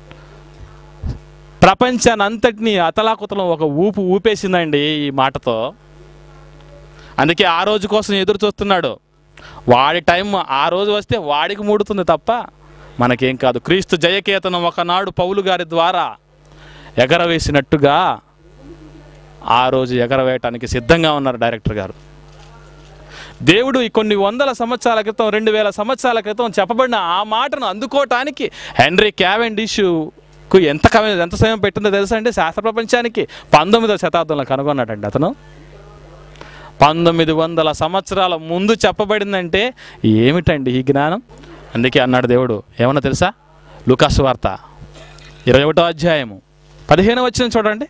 ప్రపంచాన్ని అంతటినీ అతలాకుతలం ఒక ఊపు ఊపేసిందండి ఈ మాటతో. అందుకే ఆ రోజు కోసం ఎదురు చూస్తున్నాడు. వాడి టైం ఆ రోజు వస్తే వాడికి మూడుతుంది తప్ప మనకేం కాదు. క్రీస్తు జయకేతనం ఒకనాడు పౌలు గారి ద్వారా ఎగరవేసినట్టుగా ఆ రోజు ఎగరవేయటానికి సిద్ధంగా ఉన్నారు డైరెక్టర్ గారు. దేవుడు కొన్ని వందల సంవత్సరాల క్రితం, రెండు వేల సంవత్సరాల క్రితం చెప్పబడిన ఆ మాటను అందుకోవటానికి హెన్రీ క్యావెండిష్ ఎక్కువ ఎంత కమ ఎంత సమయం పెట్టిందో తెలుసా అండి శాస్త్ర ప్రపంచానికి? పంతొమ్మిదవ శతాబ్దంలో కనుగొన్నాడండి అతను. పంతొమ్మిది వందల సంవత్సరాల ముందు చెప్పబడిందంటే ఏమిటండి ఈ జ్ఞానం? అందుకే అన్నాడు దేవుడు, ఏమన్నా తెలుసా? లూకాసు వార్త ఇరవై ఒకటో అధ్యాయము పదిహేను వచనం చూడండి.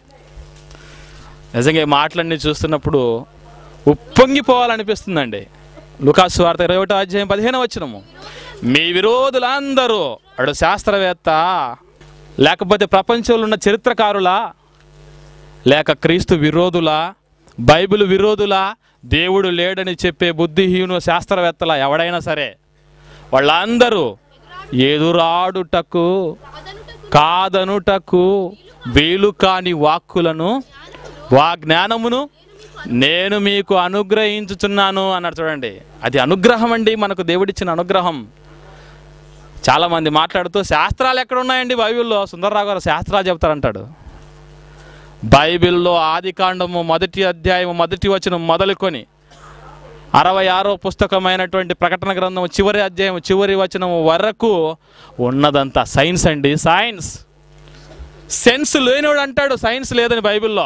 నిజంగా ఈ మాటలన్నీ చూస్తున్నప్పుడు ఉప్పొంగిపోవాలనిపిస్తుందండి. లూకాసు వార్త ఇరవై ఒకటో అధ్యాయం పదిహేను వచనము, మీ విరోధులందరూ అడు శాస్త్రవేత్త, లేకపోతే ప్రపంచంలో ఉన్న చరిత్రకారులా, లేక క్రీస్తు విరోధులా, బైబిల్ విరోధులా, దేవుడు లేడని చెప్పే బుద్ధిహీను శాస్త్రవేత్తల ఎవడైనా సరే, వాళ్ళందరూ ఎదురాడుటకు కాదనుటకు వీలు కాని వాక్కులను వాజ్ఞానమును నేను మీకు అనుగ్రహించుచున్నాను అన్నాడు. చూడండి, అది అనుగ్రహం అండి, మనకు దేవుడిచ్చిన అనుగ్రహం. చాలామంది మాట్లాడుతూ శాస్త్రాలు ఎక్కడ ఉన్నాయండి బైబిల్లో? సుందర్రావు గారు శాస్త్రాలు చెప్తారంటాడు. బైబిల్లో ఆది కాండము మొదటి అధ్యాయము మొదటి వచనం మొదలుకొని అరవై ఆరో పుస్తకమైనటువంటి ప్రకటన గ్రంథం చివరి అధ్యాయం చివరి వచనం వరకు ఉన్నదంతా సైన్స్ అండి. సైన్స్. సెన్స్ లేనివాడు అంటాడు సైన్స్ లేదని బైబిల్లో.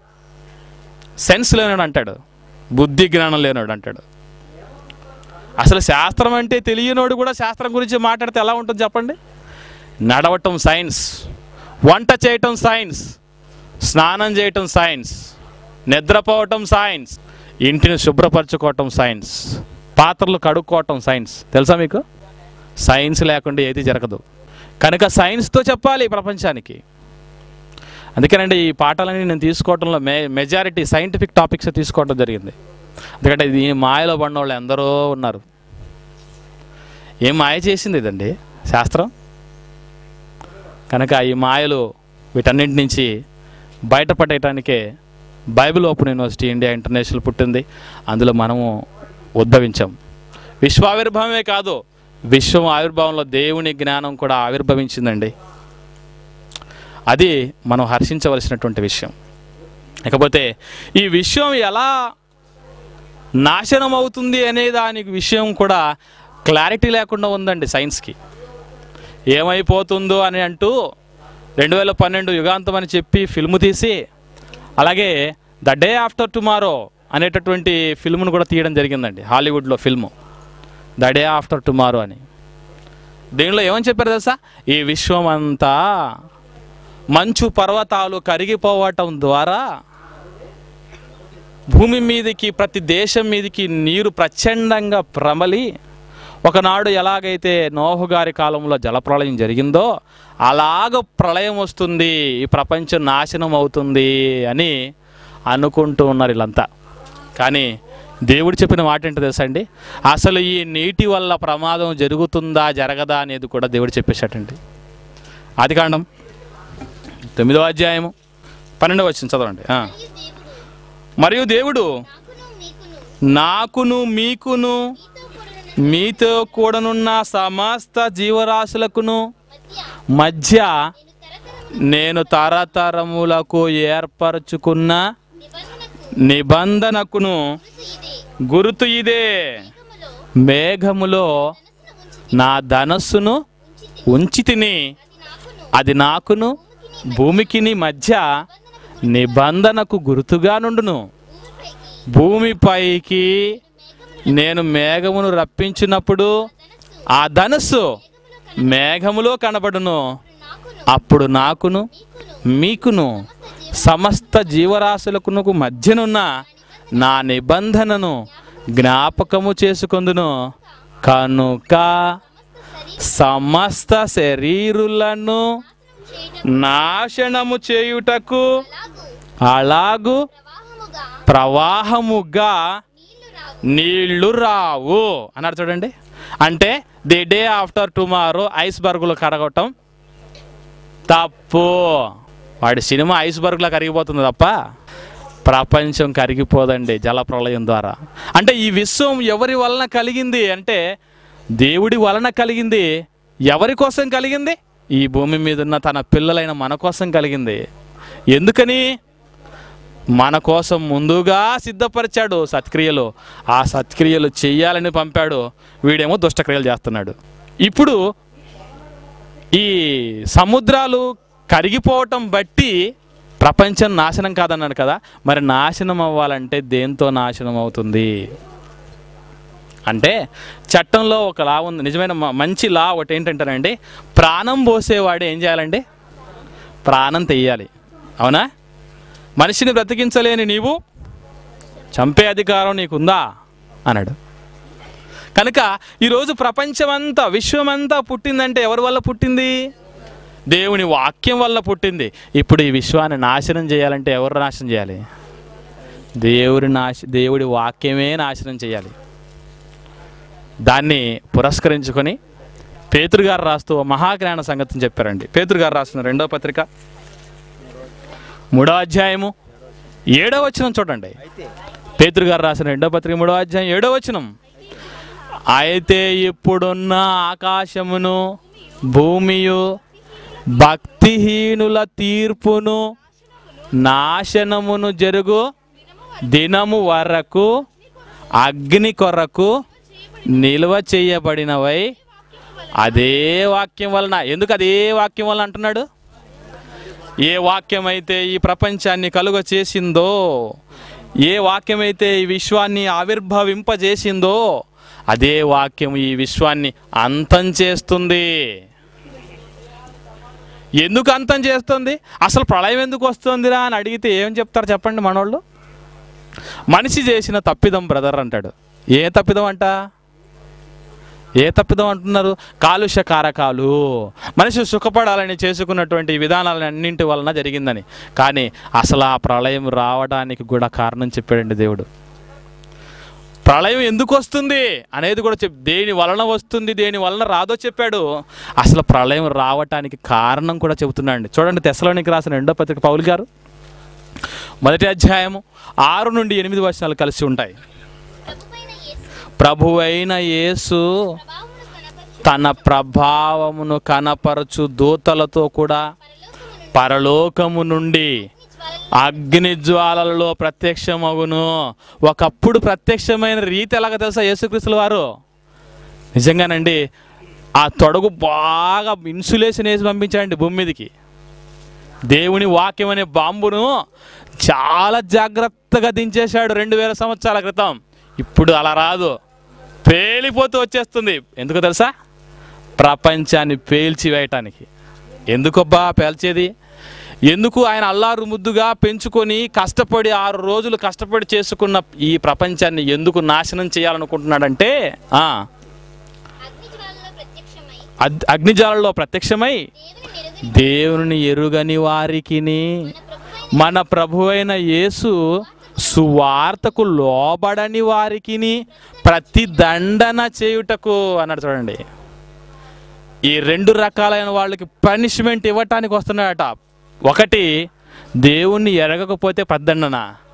సెన్స్ లేనివాడు అంటాడు, బుద్ధి జ్ఞానం లేనివాడు అంటాడు. అసలు శాస్త్రం అంటే తెలియనోడు కూడా శాస్త్రం గురించి మాట్లాడితే ఎలా ఉంటుంది చెప్పండి? నడవటం సైన్స్, వంట చేయటం సైన్స్, స్నానం చేయటం సైన్స్, నిద్రపోవటం సైన్స్, ఇంటిని శుభ్రపరచుకోవటం సైన్స్, పాత్రలు కడుక్కోవటం సైన్స్. తెలుసా మీకు? సైన్స్ లేకుండా ఏది జరగదు. కనుక సైన్స్తో చెప్పాలి ప్రపంచానికి. అందుకేనండి ఈ పాఠాలన్నీ నేను తీసుకోవడంలో మే మెజారిటీ సైంటిఫిక్ టాపిక్స్ తీసుకోవడం జరిగింది. ఎందుకంటే ఇది మాయలో పడిన వాళ్ళు ఎందరో ఉన్నారు. ఏం మాయ చేసింది ఇదండి శాస్త్రం? కనుక ఈ మాయలు వీటన్నింటి నుంచి బయటపడటానికే Bible open university India international పుట్టింది. అందులో మనము ఉద్భవించాం. విశ్వావిర్భావమే కాదు, విశ్వం ఆవిర్భావంలో దేవుని జ్ఞానం కూడా ఆవిర్భవించిందండి. అది మనం హర్షించవలసినటువంటి విషయం. ఇకపోతే ఈ విశ్వం ఎలా నాశనం అవుతుంది అనే దానికి విషయం కూడా క్లారిటీ లేకుండా ఉందండి సైన్స్కి. ఏమైపోతుందో అని అంటూ రెండు వేల పన్నెండు యుగాంతం అని చెప్పి ఫిల్ము తీసి, అలాగే ద డే ఆఫ్టర్ టుమారో అనేటటువంటి ఫిల్మ్ను కూడా తీయడం జరిగిందండి హాలీవుడ్లో. Film the day after tomorrow అని. దీనిలో ఏమని చెప్పారు తెలుసా? ఈ విశ్వం అంతా మంచు పర్వతాలు కరిగిపోవటం ద్వారా భూమి మీదకి, ప్రతి దేశం మీదకి నీరు ప్రచండంగా ప్రమలి, ఒకనాడు ఎలాగైతే నోహు గారి కాలంలో జలప్రళయం జరిగిందో అలాగ ప్రళయం వస్తుంది, ఈ ప్రపంచం నాశనం అవుతుంది అని అనుకుంటూ ఉన్నారు వీళ్ళంతా. కానీ దేవుడు చెప్పిన మాట ఏంటో తెలుసా అండి? అసలు ఈ నీటి వల్ల ప్రమాదం జరుగుతుందా జరగదా అనేది కూడా దేవుడు చెప్పేశాటండి. ఆదికాండం తొమ్మిదవ అధ్యాయము పన్నెండవ వచనం చదవండి. మరియు దేవుడు నాకును మీకును మీతో కూడనున్న సమస్త జీవరాశులకును మధ్య నేను తరతరములకు ఏర్పరచుకున్న నిబంధనకును గుర్తు ఇదే, మేఘములో నా ధనస్సును ఉంచి తిని, అది నాకును భూమికిని మధ్య నిబంధనకు గుర్తుగా నుండును. భూమిపైకి నేను మేఘమును రప్పించినప్పుడు ఆ ధనుస్సు మేఘములో కనబడును. అప్పుడు నాకును మీకును సమస్త జీవరాశులకు మధ్యనున్న నా నిబంధనను జ్ఞాపకము చేసుకొందును. కనుక సమస్త శరీరులను నాశనము చేయుటకు అలాగు ప్రవాహముగా నీళ్లు రావు అన్నారు. చూడండి, అంటే ది డే ఆఫ్టర్ టుమారో ఐస్బర్గులు కరగటం తప్పు. వాడి సినిమా ఐస్బర్గ్లా కరిగిపోతుంది తప్ప ప్రపంచం కరిగిపోదండి జలప్రళయం ద్వారా. అంటే ఈ విశ్వం ఎవరి వలన కలిగింది అంటే దేవుడి వలన కలిగింది. ఎవరి కోసం కలిగింది? ఈ భూమి మీద ఉన్న తన పిల్లలైన మన కోసం కలిగింది. ఎందుకని? మన కోసం ముందుగా సిద్ధపరిచాడు సత్క్రియలు. ఆ సత్క్రియలు చెయ్యాలని పంపాడు. వీడేమో దుష్టక్రియలు చేస్తున్నాడు. ఇప్పుడు ఈ సముద్రాలు కరిగిపోవటం బట్టి ప్రపంచం నాశనం కాదన్నాడు కదా, మరి నాశనం అవ్వాలంటే దేంతో నాశనం అవుతుంది అంటే చట్టంలో ఒక లా ఉంది, నిజమైన మంచి లా ఒకటి ఏంటంటారండి, ప్రాణం పోసేవాడు ఏం చేయాలండి, ప్రాణం తెయ్యాలి. అవునా? మనిషిని బ్రతికించలేని నీవు చంపే అధికారం నీకుందా అన్నాడు. కనుక ఈరోజు ప్రపంచమంతా విశ్వమంతా పుట్టిందంటే ఎవరి వల్ల పుట్టింది? దేవుని వాక్యం వల్ల పుట్టింది. ఇప్పుడు ఈ విశ్వాన్ని నాశనం చేయాలంటే ఎవరు నాశనం చేయాలి? దేవుడి నాశ దేవుడి వాక్యమే నాశనం చేయాలి. దాన్ని పురస్కరించుకొని పేతురు గారు రాస్తూ మహాజ్ఞాన సంగతిని చెప్పారండి. పేతురు గారు రాస్తున్న రెండో పత్రిక మూడో అధ్యాయము ఏడో వచనం చూడండి. పేతురు గారు రాసిన రెండో పత్రిక మూడో అధ్యాయం ఏడో వచనం, అయితే ఇప్పుడున్న ఆకాశమును భూమియు భక్తిహీనుల తీర్పును నాశనమును జరుగు దినము వరకు అగ్ని కొరకు నిల్వ చేయబడినవై అదే వాక్యం వలన. ఎందుకు అదే వాక్యం వలన అంటున్నాడు? ఏ వాక్యం అయితే ఈ ప్రపంచాన్ని కలుగ చేసిందో, ఏ వాక్యం అయితే ఈ విశ్వాన్ని ఆవిర్భవింపజేసిందో అదే వాక్యం ఈ విశ్వాన్ని అంతం చేస్తుంది. ఎందుకు అంతం చేస్తుంది? అసలు ప్రళయం ఎందుకు వస్తుందిరా అని అడిగితే ఏం చెప్తారు చెప్పండి మనోళ్ళు? మనిషి చేసిన తప్పిదం బ్రదర్ అంటాడు. ఏ తప్పిదం అంట? ఏ తప్పిదం అంటున్నారు? కాలుష్య కారకాలు, మనిషి సుఖపడాలని చేసుకున్నటువంటి విధానాలన్నింటి వలన జరిగిందని. కానీ అసలు ఆ ప్రళయం రావడానికి కూడా కారణం చెప్పాడండి దేవుడు. ప్రళయం ఎందుకు వస్తుంది అనేది కూడా చెప్ దేని వలన వస్తుంది, దేని వలన రాదో చెప్పాడు. అసలు ప్రళయం రావటానికి కారణం కూడా చెబుతున్నాడు. చూడండి, తెస్సలోనికి రాసిన రెండో పత్రిక పౌలు గారు మొదటి అధ్యాయము ఆరు నుండి ఎనిమిది వచనాలు కలిసి ఉంటాయి. ప్రభువైన యేసు తన ప్రభావమును కనపరచు దూతలతో కూడా పరలోకము నుండి అగ్ని జ్వాలలలో ప్రత్యక్షమగును. ఒకప్పుడు ప్రత్యక్షమైన రీతి ఎలాగ తెలుసా? యేసుక్రీస్తుల వారు నిజంగానండి ఆ తొడగు బాగా ఇన్సులేషన్ వేసి పంపించాడండి భూమి మీదకి. దేవుని వాక్యం అనే బాంబును చాలా జాగ్రత్తగా దించేశాడు రెండు వేల సంవత్సరాల క్రితం. ఇప్పుడు అలా రాదు, పేలిపోతూ వచ్చేస్తుంది. ఎందుకు తెలుసా? ప్రపంచాన్ని పేల్చివేయటానికి. ఎందుకబ్బా పేల్చేది? ఎందుకు? ఆయన అల్లారు ముద్దుగా పెంచుకొని కష్టపడి ఆరు రోజులు కష్టపడి చేసుకున్న ఈ ప్రపంచాన్ని ఎందుకు నాశనం చేయాలనుకుంటున్నాడంటే, అగ్నిజాలలో ప్రత్యక్షమై దేవుని ఎరుగని వారికి మన ప్రభువైన యేసు సువార్తకు లోబడని వారికి ప్రతి దండన చేయుటకు అన్నాడు. చూడండి, ఈ రెండు రకాలైన వాళ్ళకి పనిష్మెంట్ ఇవ్వటానికి వస్తున్నాడట. ఒకటి, దేవుణ్ణి ఎరగకపోతే ప్రతిదండన,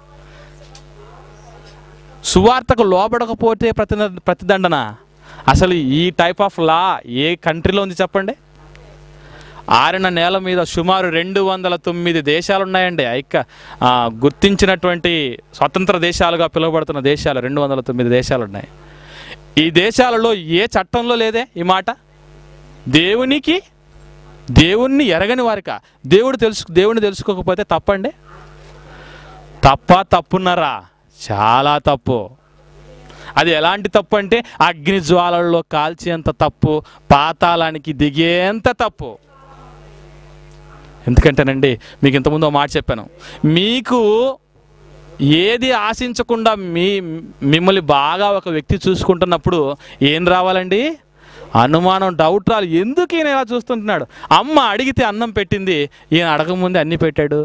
సువార్తకు లోబడకపోతే ప్రతి ప్రతిదండన. అసలు ఈ టైప్ ఆఫ్ లా ఏ కంట్రీలో ఉంది చెప్పండి? ఆరిన నేల మీద సుమారు రెండు వందల తొమ్మిది దేశాలు ఉన్నాయండి. ఐక్య గుర్తించినటువంటి స్వతంత్ర దేశాలుగా పిలువబడుతున్న దేశాలు రెండు వందల తొమ్మిది దేశాలు ఉన్నాయి. ఈ దేశాలలో ఏ చట్టంలో లేదే ఈ మాట. దేవునికి దేవుణ్ణి ఎరగని వారిక దేవుడు తెలుసు దేవుణ్ణి తెలుసుకోకపోతే తప్పండి. తప్ప తప్పున్నారా? చాలా తప్పు. అది ఎలాంటి తప్పు అంటే అగ్ని జ్వాలల్లో కాల్చేంత తప్పు, పాతాళానికి దిగేంత తప్పు. ఎందుకంటేనండి, మీకు ఇంతకుముందు ఒక మాట చెప్పాను, మీకు ఏది ఆశించకుండా మీ మిమ్మల్ని బాగా ఒక వ్యక్తి చూసుకుంటున్నప్పుడు ఏం రావాలండి? అనుమానం, డౌట్ రాలి. ఎందుకు ఈయన ఇలా చూస్తుంటున్నాడు? అమ్మ అడిగితే అన్నం పెట్టింది, ఈయన అడగముందే అన్నీ పెట్టాడు.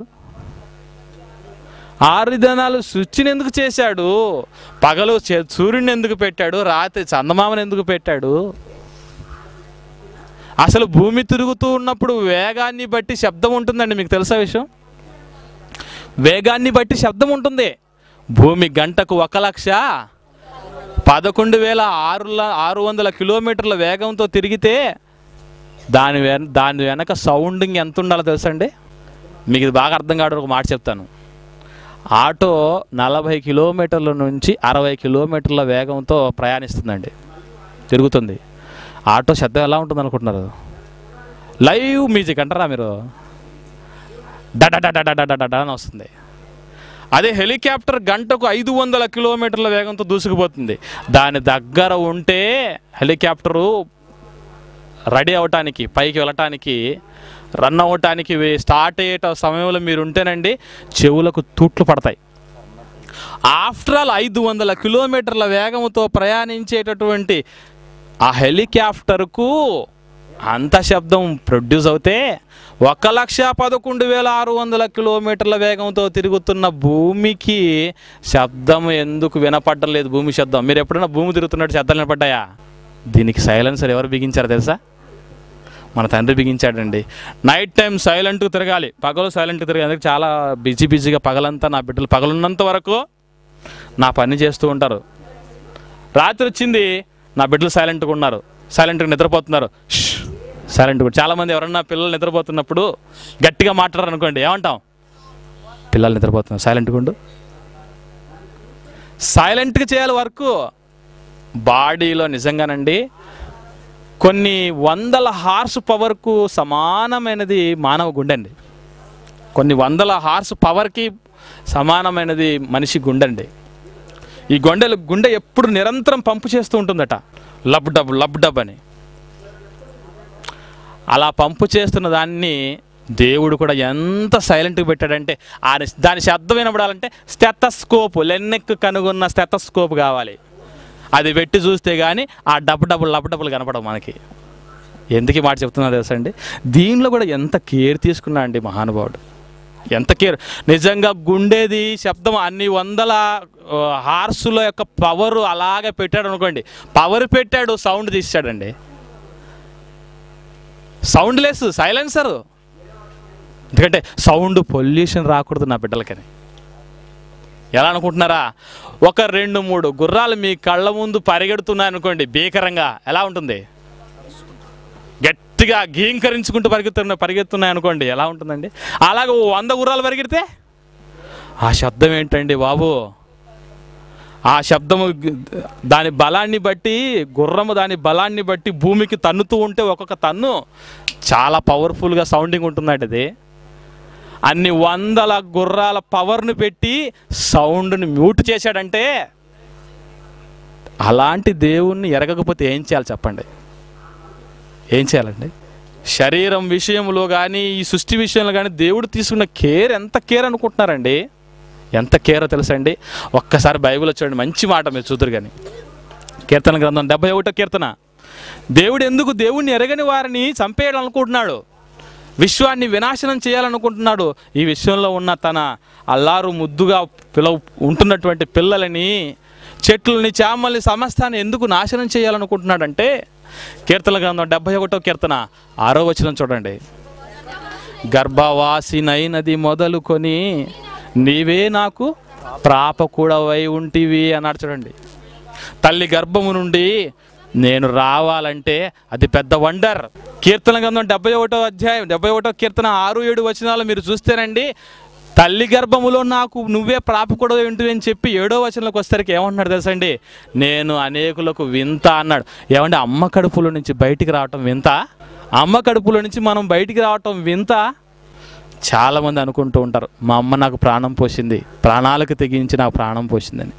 ఆరు దినాలు సృష్టిని ఎందుకు చేశాడు? పగలు సూర్యుడిని ఎందుకు పెట్టాడు? రాత్రి చందమామను ఎందుకు పెట్టాడు? అసలు భూమి తిరుగుతూ ఉన్నప్పుడు వేగాన్ని బట్టి శబ్దం ఉంటుందండి. మీకు తెలుసా విషయం? వేగాన్ని బట్టి శబ్దం ఉంటుంది. భూమి గంటకు ఒక లక్ష పదకొండు వేల ఆరు ఆరు వందల కిలోమీటర్ల వేగంతో తిరిగితే దాని వెన దాని వెనక సౌండింగ్ ఎంత ఉండాలో తెలుసండి? మీకు ఇది బాగా అర్థం కావడం ఒక మాట చెప్తాను. ఆటో నలభై కిలోమీటర్ల నుంచి అరవై కిలోమీటర్ల వేగంతో ప్రయాణిస్తుందండి, తిరుగుతుంది. ఆటో శబ్దం ఎలా ఉంటుంది అనుకుంటున్నారు? లైవ్ మ్యూజిక్ అంటారా మీరు? డడడడడడడడ అని వస్తుంది. అదే హెలికాప్టర్ గంటకు ఐదు వందల కిలోమీటర్ల వేగంతో దూసుకుపోతుంది. దాని దగ్గర ఉంటే హెలికాప్టరు రెడీ అవ్వటానికి, పైకి వెళ్ళటానికి, రన్ అవ్వటానికి, స్టార్ట్ అయ్యే సమయంలో మీరు ఉంటేనండి చెవులకు తూట్లు పడతాయి. ఆఫ్టర్ ఆల్ ఐదు వందల కిలోమీటర్ల వేగంతో ప్రయాణించేటటువంటి ఆ హెలికాప్టర్కు అంత శబ్దం ప్రొడ్యూస్ అవుతే ఒక లక్ష పదకొండు వేల ఆరు వందల కిలోమీటర్ల వేగంతో తిరుగుతున్న భూమికి శబ్దం ఎందుకు వినపడలేదు? భూమి శబ్దం. మీరు ఎప్పుడైనా భూమి తిరుగుతున్నట్టు శబ్దాలు వినపడ్డాయా? దీనికి సైలెన్సర్ ఎవరు బిగించారు తెలుసా? మన తండ్రి బిగించాడండి. నైట్ టైం సైలెంట్గా తిరగాలి, పగలు సైలెంట్గా తిరగాలి. అందుకే చాలా బిజీ బిజీగా పగలంతా నా బిడ్డలు పగలున్నంత వరకు నా పని చేస్తూ ఉంటారు. రాత్రి వచ్చింది, నా బిడ్డలు సైలెంట్గా ఉన్నారు, సైలెంట్గా నిద్రపోతున్నారు, సైలెంట్గా. చాలామంది ఎవరన్నా పిల్లలు నిద్రపోతున్నప్పుడు గట్టిగా మాట్లాడారు అనుకోండి, ఏమంటాం? పిల్లలు నిద్రపోతున్నారు, సైలెంట్గా ఉండు. సైలెంట్గా చేయాలి వర్క్. బాడీలో నిజంగానండి కొన్ని వందల హార్స్ పవర్కు సమానమైనది మానవ గుండె అండి. కొన్ని వందల హార్స్ పవర్కి సమానమైనది మనిషి గుండె అండి. ఈ గుండెలు గుండె ఎప్పుడు నిరంతరం పంపు చేస్తూ ఉంటుందట, లబ్ డబ్ లబ్ డబ్ అని. అలా పంపు చేస్తున్న దాన్ని దేవుడు కూడా ఎంత సైలెంట్గా పెట్టాడంటే, ఆ దాని శబ్దం వినబడాలంటే స్టెతస్కోప్, లెన్నెక్ కనుగొన్న స్టెతస్కోప్ కావాలి. అది పెట్టి చూస్తే కానీ ఆ డబ్బు డబ్బులు లబ్ డబ్బులు కనపడవు మనకి. ఎందుకు ఈ మాట చెప్తున్నా తెలుసా అండి? దీనిలో కూడా ఎంత కేర్ తీసుకున్నా అండి మహానుభావుడు, ఎంత కేర్. నిజంగా గుండెది శబ్దం అన్ని వందల హార్సుల యొక్క పవర్ అలాగే పెట్టాడు అనుకోండి. పవర్ పెట్టాడు, సౌండ్ తీసాడండి. Soundless silencer. ఎందుకంటే సౌండ్ పొల్యూషన్ రాకూడదు నా బిడ్డలకని. ఎలా అనుకుంటున్నారా? ఒక రెండు మూడు గుర్రాలు మీ కళ్ళ ముందు పరిగెడుతున్నాయి అనుకోండి, భీకరంగా ఎలా ఉంటుంది? గట్టిగా గీంకరించుకుంటూ పరిగెత్తున్నా పరిగెత్తున్నాయి అనుకోండి, ఎలా ఉంటుందండి? అలాగే వంద గుర్రాలు పరిగెడితే ఆ శబ్దం ఏంటండి బాబు? ఆ శబ్దము దాని బలాన్ని బట్టి, గుర్రము దాని బలాన్ని బట్టి భూమికి తన్నుతూ ఉంటే ఒక్కొక్క తన్ను చాలా పవర్ఫుల్గా సౌండింగ్ ఉంటుందండి. అది అన్ని వందల గుర్రాల పవర్ని పెట్టి సౌండ్ని మ్యూట్ చేశాడంటే, అలాంటి దేవుణ్ణి ఎరగకపోతే ఏం చేయాలి చెప్పండి? ఏం చేయాలండి? శరీరం విషయంలో కానీ, ఈ సృష్టి విషయంలో కానీ దేవుడు తీసుకున్న కేర్ ఎంత కేర్ అనుకుంటున్నారండి? ఎంత కేరో తెలుసండి? ఒక్కసారి బైబిల్ చూడండి, మంచి మాట మీరు చూద్దరు కానీ. కీర్తన గ్రంథం డెబ్బై ఒకటో కీర్తన. దేవుడు ఎందుకు దేవుణ్ణి ఎరగని వారిని చంపేయాలనుకుంటున్నాడు, విశ్వాన్ని వినాశనం చేయాలనుకుంటున్నాడు? ఈ విశ్వంలో ఉన్న తన అల్లారు ముద్దుగా పిలవ ఉంటున్నటువంటి పిల్లలని, చెట్లని, చేమల్ని, సమస్తాన్ని ఎందుకు నాశనం చేయాలనుకుంటున్నాడంటే, కీర్తన గ్రంథం డెబ్బై ఒకటో కీర్తన ఆరో వచనం చూడండి. గర్భవాసినైనది మొదలుకొని నీవే నాకు ప్రాపకుడవై ఉంటివి అన్నాడు చూడండి. తల్లి గర్భము నుండి నేను రావాలంటే అది పెద్ద వండర్. కీర్తన గ్రంథం డెబ్బై ఒకటో అధ్యాయం డెబ్బై ఒకటో కీర్తన ఆరు ఏడు వచనాలు మీరు చూస్తేనండి, తల్లి గర్భములో నాకు నువ్వే ప్రాపకుడవై ఉంటివి అని చెప్పి ఏడో వచనంలోకి వచ్చేసరికి ఏమంటున్నాడు తెలుసండి? నేను అనేకులకు వింత అన్నాడు. ఏమంటే అమ్మ కడుపులో నుంచి బయటికి రావటం వింత? అమ్మ కడుపులో నుంచి మనం బయటికి రావటం వింత? చాలామంది అనుకుంటూ ఉంటారు, మా అమ్మ నాకు ప్రాణం పోసింది, ప్రాణాలకు తెగించి నాకు ప్రాణం పోసిందని.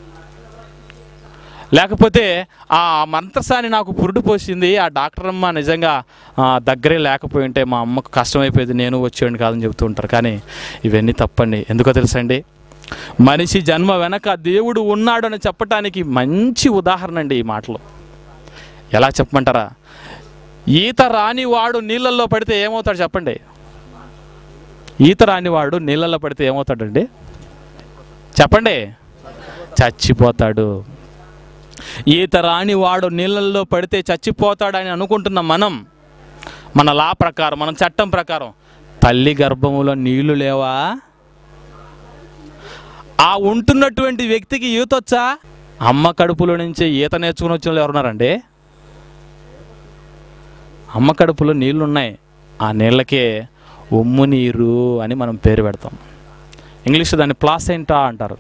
లేకపోతే ఆ మంత్రసాని నాకు పురుడు పోసింది, ఆ డాక్టర్ అమ్మ నిజంగా దగ్గరే లేకపోయి ఉంటే మా అమ్మకు కష్టమైపోయేది, నేను వచ్చేవాడిని కాదని చెబుతూ ఉంటారు. కానీ ఇవన్నీ తప్పండి. ఎందుకో తెలుసండి? మనిషి జన్మ వెనక దేవుడు ఉన్నాడు అని చెప్పటానికి మంచి ఉదాహరణ అండి ఈ మాటలు. ఎలా చెప్పమంటారా? ఈత రాని వాడు నీళ్ళల్లో పడితే ఏమవుతాడు చెప్పండి? ఈత రాని వాడు నీళ్ళల్లో పడితే ఏమవుతాడండి చెప్పండి? చచ్చిపోతాడు. ఈత రాని వాడు నీళ్ళల్లో పడితే చచ్చిపోతాడని అనుకుంటున్న మనం, మన లా ప్రకారం, మన చట్టం ప్రకారం తల్లి గర్భములో నీళ్లు లేవా? ఆ ఉంటున్నటువంటి వ్యక్తికి ఈత వచ్చా? అమ్మ కడుపులో నుంచి ఈత నేర్చుకుని వచ్చిన వాళ్ళు ఎవరున్నారండి? అమ్మ కడుపులో నీళ్ళు ఉన్నాయి, ఆ నీళ్ళకే ఉమ్ము నీరు అని మనం పేరు పెడతాం. ఇంగ్లీష్లో దాన్ని ప్లాసెంటా అంటారు.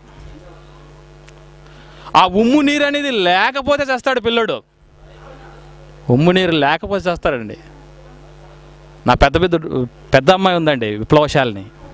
ఆ ఉమ్ము నీరు అనేది లేకపోతే చేస్తాడు పిల్లడు. ఉమ్ము నీరు లేకపోతే చేస్తాడండి. నా పెద్ద పెద్ద పెద్ద అమ్మాయి ఉందండి, విప్లవశాలిని.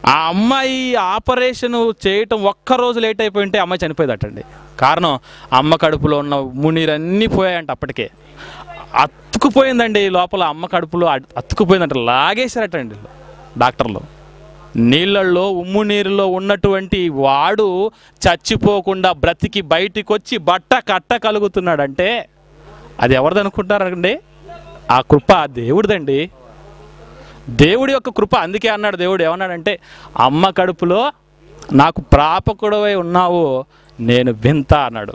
ఆ అమ్మాయి ఆపరేషన్ చేయటం ఒక్కరోజు లేట్ అయిపోయి ఉంటే అమ్మాయి చనిపోయేదటండి. కారణం అమ్మ కడుపులో ఉన్న ఉమ్మునీరన్నీ పోయాయంట. అప్పటికే అతుకుపోయిందండి లోపల, అమ్మ కడుపులో అతుకుపోయిందంట. లాగేశారటండి డాక్టర్లు. నీళ్ళల్లో ఉమ్ము నీరులో ఉన్నటువంటి వాడు చచ్చిపోకుండా బ్రతికి బయటికి వచ్చి బట్ట కట్ట కలుగుతున్నాడంటే అది ఎవరిది అనుకుంటున్నారండి? ఆ కృప దేవుడిదండి, దేవుడి యొక్క కృప. అందుకే అన్నాడు దేవుడు, ఏమన్నాడంటే అమ్మ కడుపులో నాకు ప్రాపకుడవై ఉన్నావు, నేను వింత అన్నాడు.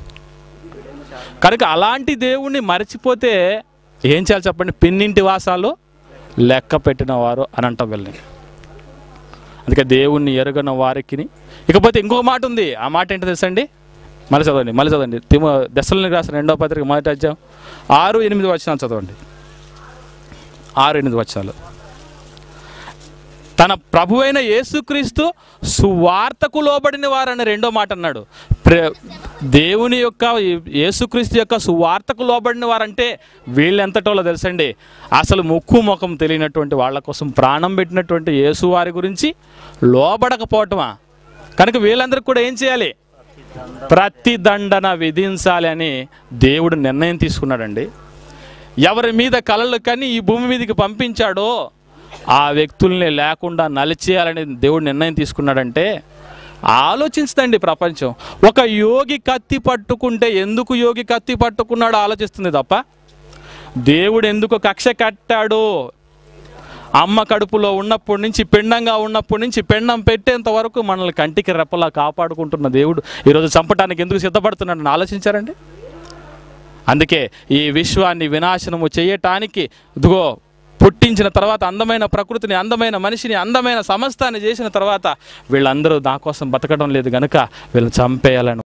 కనుక అలాంటి దేవుణ్ణి మర్చిపోతే ఏం చేయాలి చెప్పండి? పిన్నింటి వాసాలు లెక్క పెట్టిన వారు అని అంటాం వెళ్ళి. అందుకే దేవుణ్ణి ఎరుగన వారికి. ఇకపోతే ఇంకొక మాట ఉంది. ఆ మాట ఏంటో తెలుసండి? మళ్ళీ చదవండి, మళ్ళీ చదవండి. తిమో దశలోనికి రాసిన రెండవ పత్రిక మొదటి అధ్యాయం ఆరు ఎనిమిది వచనాలు చదవండి. ఆరు ఎనిమిది వచనాలు. తన ప్రభువైన యేసుక్రీస్తు సువార్తకు లోబడిన వారని రెండో మాట అన్నాడు. ప్ర దేవుని యొక్క యేసుక్రీస్తు యొక్క సువార్తకు లోబడిన వారంటే వీళ్ళు ఎంతటోలో తెలుసండి? అసలు ముక్కు ముఖం తెలియనటువంటి వాళ్ళ కోసం ప్రాణం పెట్టినటువంటి యేసు వారి గురించి లోబడకపోవటమా? కనుక వీళ్ళందరికీ కూడా ఏం చేయాలి? ప్రతిదండన విధించాలి అని దేవుడు నిర్ణయం తీసుకున్నాడండి. ఎవరి మీద కలలు కని ఈ భూమి మీదకి పంపించాడో ఆ వ్యక్తుల్ని లేకుండా నలిచేయాలని దేవుడు నిర్ణయం తీసుకున్నాడంటే ఆలోచించదండి ప్రపంచం. ఒక యోగి కత్తి పట్టుకుంటే ఎందుకు యోగి కత్తి పట్టుకున్నాడో ఆలోచిస్తుంది తప్ప దేవుడు ఎందుకు కక్ష కట్టాడో, అమ్మ కడుపులో ఉన్నప్పటి నుంచి పిండంగా ఉన్నప్పటి నుంచి పిండం పెట్టేంత వరకు మనల్ని కంటికి రెప్పలా కాపాడుకుంటున్న దేవుడు ఈరోజు చంపటానికి ఎందుకు సిద్ధపడుతున్నాడని ఆలోచించారండి. అందుకే ఈ విశ్వాన్ని వినాశనము చేయటానికి ఇదిగో పుట్టించిన తర్వాత అందమైన ప్రకృతిని, అందమైన మనిషిని, అందమైన సమస్తాన్ని చేసిన తర్వాత వీళ్ళందరూ నా కోసం బతకడం లేదు కనుక వీళ్ళని చంపేయాలని